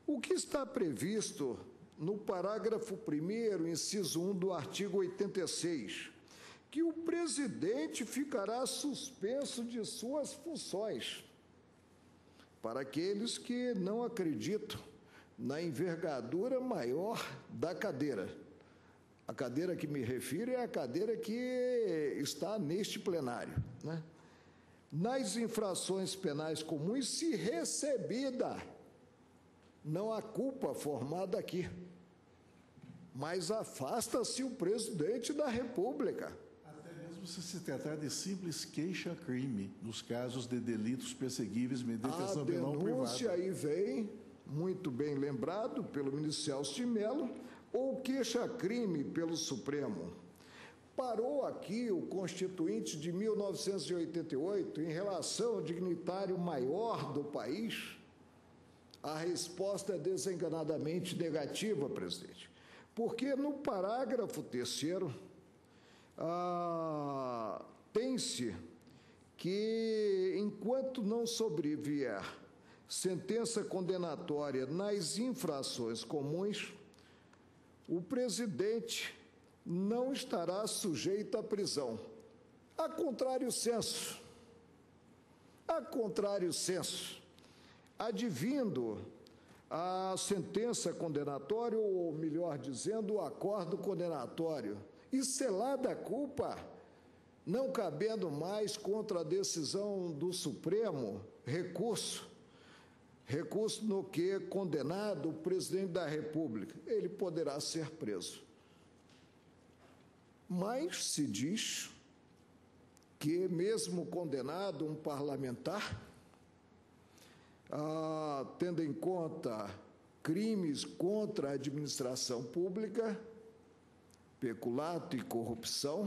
O que está previsto no parágrafo primeiro, inciso um do artigo oitenta e seis, que o presidente ficará suspenso de suas funções. Para aqueles que não acreditam na envergadura maior da cadeira. A cadeira que me refiro é a cadeira que está neste plenário, né? Nas infrações penais comuns, se recebida, não há culpa formada aqui, mas afasta-se o presidente da República. Até mesmo se se tratar de simples queixa-crime, nos casos de delitos perseguíveis mediante ação penal privada. A denúncia aí vem, muito bem lembrado pelo ministro Celso de Mello, ou queixa-crime pelo Supremo. Parou aqui o Constituinte de mil novecentos e oitenta e oito em relação ao dignitário maior do país? A resposta é desenganadamente negativa, presidente, porque no parágrafo terceiro, ah, tem-se que, enquanto não sobrevier sentença condenatória nas infrações comuns, o presidente não estará sujeito à prisão. A contrário senso, a contrário senso, advindo a sentença condenatória, ou melhor dizendo, o acordo condenatório, e selada a culpa, não cabendo mais contra a decisão do Supremo, recurso, recurso no que condenado o presidente da República, ele poderá ser preso. Mas se diz que, mesmo condenado um parlamentar, ah, tendo em conta crimes contra a administração pública, peculato e corrupção,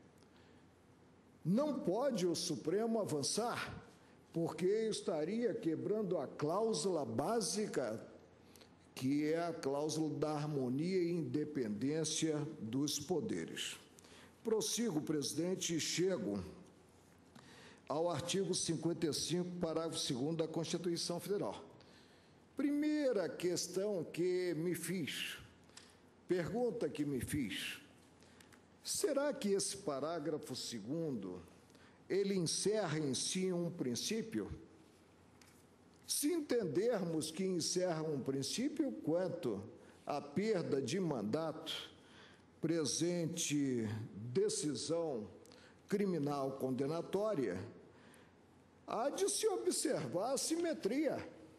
não pode o Supremo avançar, porque estaria quebrando a cláusula básica, que é a cláusula da harmonia e independência dos poderes. Prossigo, presidente, e chego ao artigo cinquenta e cinco, parágrafo segundo da Constituição Federal. Primeira questão que me fiz, pergunta que me fiz, será que esse parágrafo segundo, ele encerra em si um princípio? Se entendermos que encerra um princípio quanto à perda de mandato, presente decisão criminal condenatória, há de se observar a simetria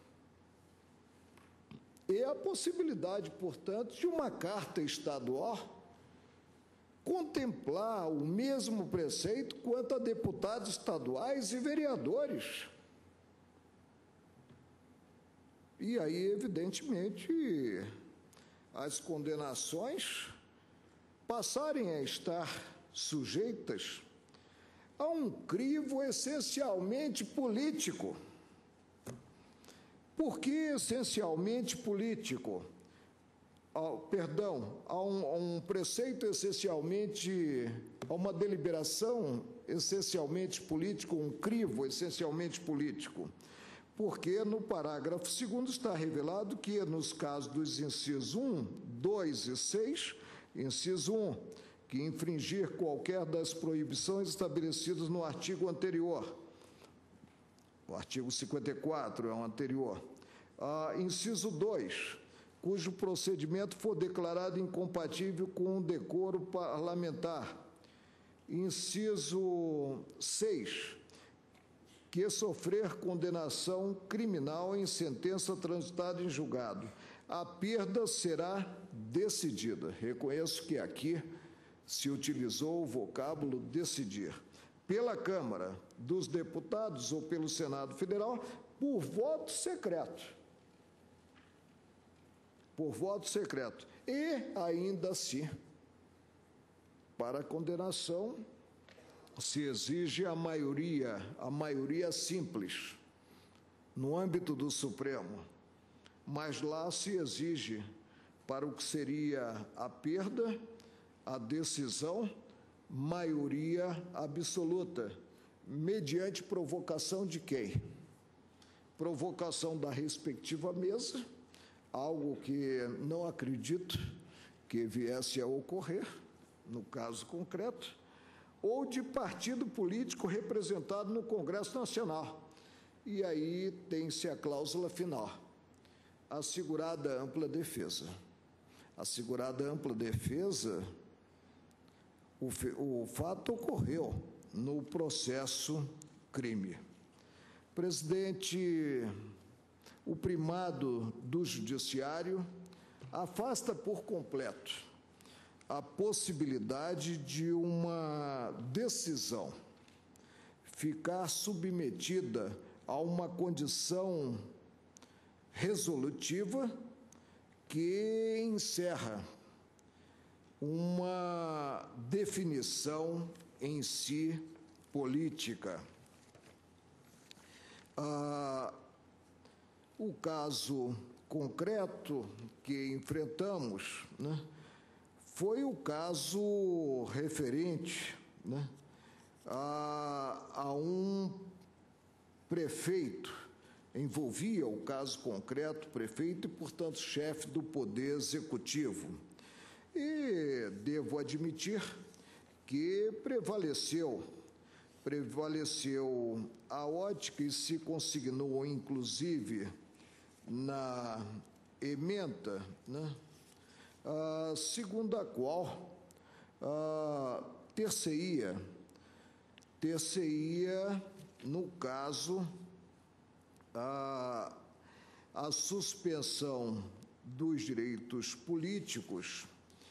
e a possibilidade, portanto, de uma carta estadual contemplar o mesmo preceito quanto a deputados estaduais e vereadores. E aí, evidentemente, as condenações passarem a estar sujeitas a um crivo essencialmente político. Por que essencialmente político? Oh, perdão, a um, a um preceito essencialmente, a uma deliberação essencialmente político, um crivo essencialmente político, porque no parágrafo segundo está revelado que nos casos dos incisos um, dois e seis, inciso um, que infringir qualquer das proibições estabelecidas no artigo anterior, o artigo cinquenta e quatro é o anterior, ah, inciso dois, cujo procedimento for declarado incompatível com o decoro parlamentar. Inciso seis, que sofrer condenação criminal em sentença transitada em julgado, a perda será decidida. Reconheço que aqui se utilizou o vocábulo decidir, pela Câmara dos Deputados ou pelo Senado Federal, por voto secreto. Por voto secreto. E, ainda assim, para a condenação, se exige a maioria, a maioria simples, no âmbito do Supremo, mas lá se exige, para o que seria a perda, a decisão, maioria absoluta, mediante provocação de quem? Provocação da respectiva mesa, algo que não acredito que viesse a ocorrer, no caso concreto, ou de partido político representado no Congresso Nacional. E aí tem-se a cláusula final, assegurada ampla defesa. Assegurada ampla defesa, o, o fato ocorreu no processo crime. Presidente, o primado do judiciário afasta por completo a possibilidade de uma decisão ficar submetida a uma condição resolutiva que encerra uma definição em si política. Ah, o caso concreto que enfrentamos, né, foi o caso referente, né, a, a um prefeito, envolvia o caso concreto, prefeito e, portanto, chefe do Poder Executivo. E devo admitir que prevaleceu, prevaleceu a ótica e se consignou, inclusive, na ementa, né, a segundo a qual a ter-se-ia, ter-se-ia, no caso, a, a suspensão dos direitos políticos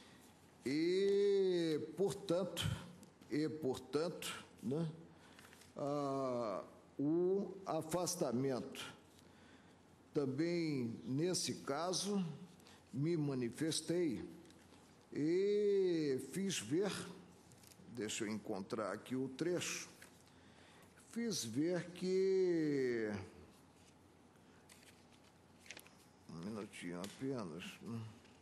e, portanto, e, portanto, né, a, o afastamento. Também, nesse caso, me manifestei e fiz ver, deixa eu encontrar aqui o trecho, fiz ver que, um minutinho apenas, né?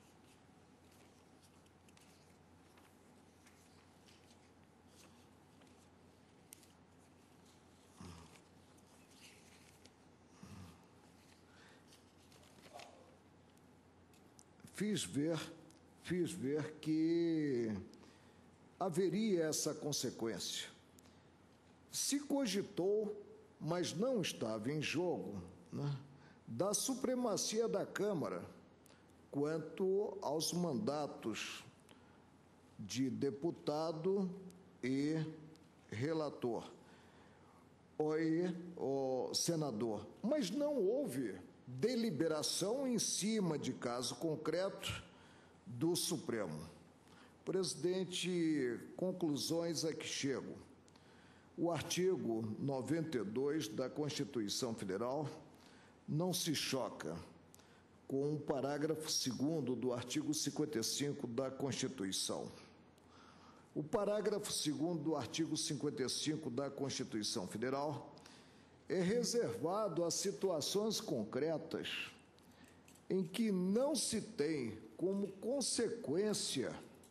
Fiz ver, fiz ver que haveria essa consequência. Se cogitou, mas não estava em jogo, né, da supremacia da Câmara quanto aos mandatos de deputado e relator, ou e o senador. Mas não houve deliberação em cima de caso concreto do Supremo. Presidente, conclusões a que chego. O artigo noventa e dois da Constituição Federal não se choca com o parágrafo segundo do artigo cinquenta e cinco da Constituição. O parágrafo segundo do artigo cinquenta e cinco da Constituição Federal é reservado a situações concretas em que não se tem como consequência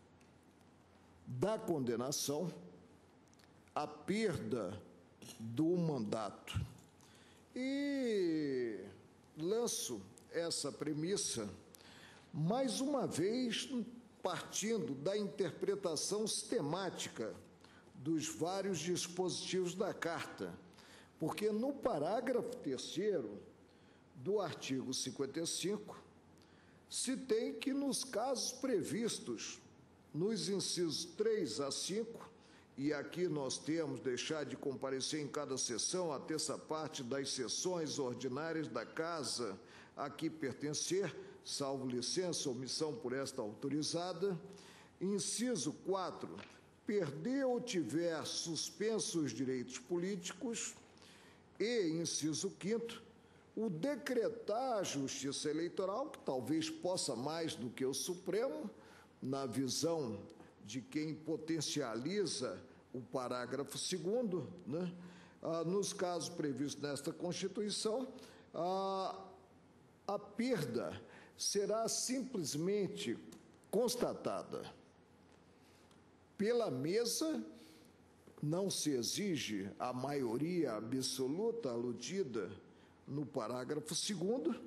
da condenação a perda do mandato. E lanço essa premissa, mais uma vez, partindo da interpretação sistemática dos vários dispositivos da Carta, porque no parágrafo terceiro do artigo cinquenta e cinco, se tem que, nos casos previstos nos incisos três a cinco, e aqui nós temos deixar de comparecer em cada sessão a terça parte das sessões ordinárias da Casa a que pertencer, salvo licença ou omissão por esta autorizada. Inciso quatro, perder ou tiver suspenso os direitos políticos. E, inciso quinto, o decretar a Justiça Eleitoral, que talvez possa mais do que o Supremo, na visão de quem potencializa o parágrafo segundo, né? Ah, nos casos previstos nesta Constituição, a, a perda será simplesmente constatada pela mesa. Não se exige a maioria absoluta aludida no parágrafo segundo,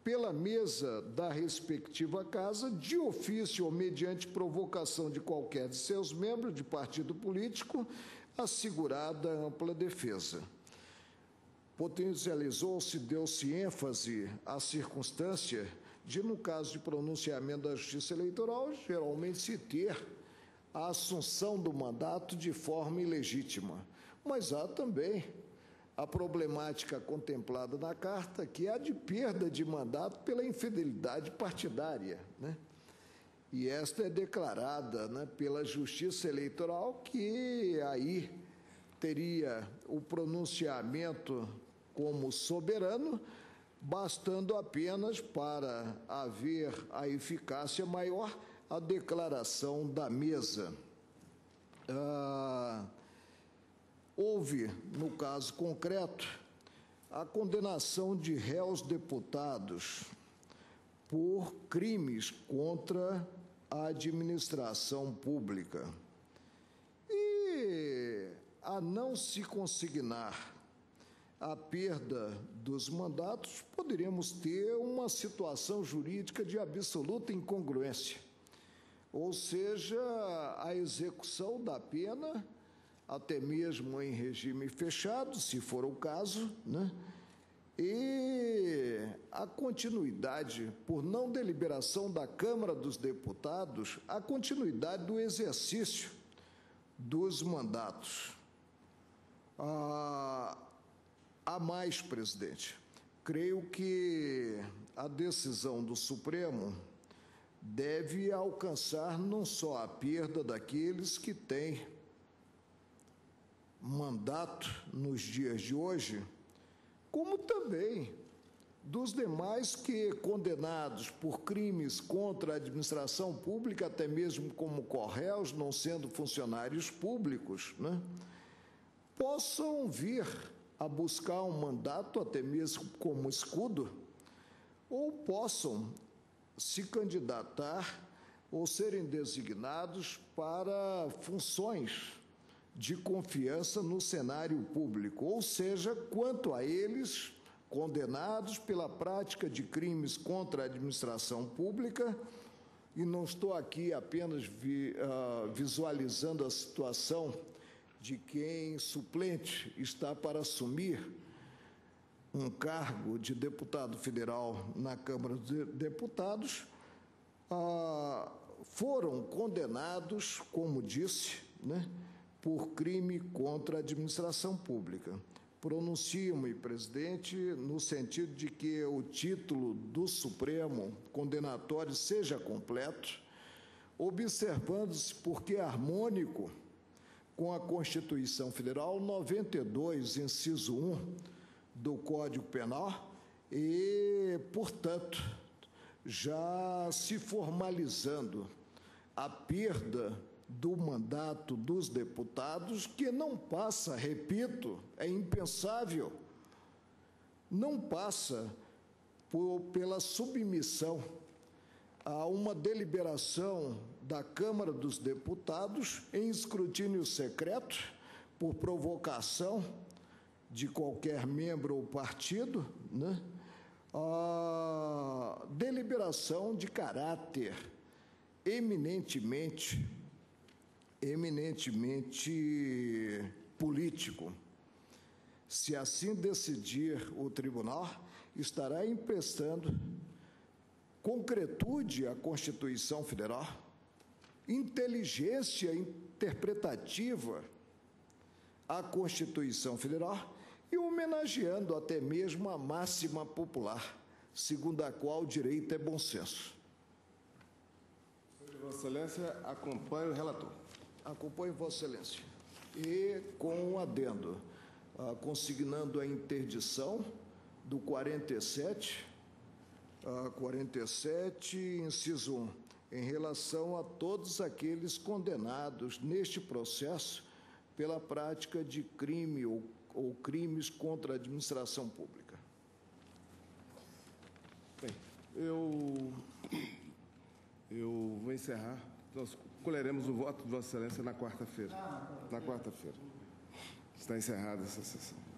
pela mesa da respectiva casa, de ofício ou mediante provocação de qualquer de seus membros de partido político, assegurada ampla defesa. Potencializou-se, deu-se ênfase à circunstância de, no caso de pronunciamento da Justiça Eleitoral, geralmente se ter a assunção do mandato de forma ilegítima. Mas há também a problemática contemplada na carta, que é a de perda de mandato pela infidelidade partidária, né? E esta é declarada, né, pela Justiça Eleitoral, que aí teria o pronunciamento como soberano, bastando apenas para haver a eficácia maior a declaração da mesa. Ah, houve, no caso concreto, a condenação de réus deputados por crimes contra a administração pública. E, a não se consignar a perda dos mandatos, poderíamos ter uma situação jurídica de absoluta incongruência, ou seja, a execução da pena, até mesmo em regime fechado, se for o caso, né? E a continuidade, por não deliberação da Câmara dos Deputados, a continuidade do exercício dos mandatos. Ah, há mais, presidente. Creio que a decisão do Supremo deve alcançar não só a perda daqueles que têm mandato nos dias de hoje, como também dos demais que, condenados por crimes contra a administração pública, até mesmo como corréus, não sendo funcionários públicos, né, possam vir a buscar um mandato, até mesmo como escudo, ou possam se candidatar ou serem designados para funções de confiança no cenário público, ou seja, quanto a eles, condenados pela prática de crimes contra a administração pública, e não estou aqui apenas vi, uh, visualizando a situação de quem suplente está para assumir um cargo de deputado federal na Câmara dos Deputados, uh, foram condenados, como disse, né, por crime contra a administração pública. Pronuncio-me, presidente, no sentido de que o título do Supremo condenatório seja completo, observando-se porque é harmônico com a Constituição Federal, noventa e dois, inciso um do Código Penal, e, portanto, já se formalizando a perda do mandato dos deputados, que não passa, repito, é impensável, não passa por, pela submissão a uma deliberação da Câmara dos Deputados em escrutínio secreto, por provocação de qualquer membro ou partido, né? A deliberação de caráter eminentemente eminentemente político. Se assim decidir o tribunal, estará emprestando concretude à Constituição Federal, inteligência interpretativa à Constituição Federal e homenageando até mesmo a máxima popular, segundo a qual o direito é bom senso. Vossa Excelência, acompanhe o relator. Acompanho Vossa Excelência. E com um adendo, ah, consignando a interdição do quarenta e sete, ah, quarenta e sete, inciso um, em relação a todos aqueles condenados neste processo pela prática de crime ou, ou crimes contra a administração pública. Bem, eu, eu vou encerrar. Nós colheremos o voto de Vossa Excelência na quarta-feira. Na quarta-feira. Está encerrada essa sessão.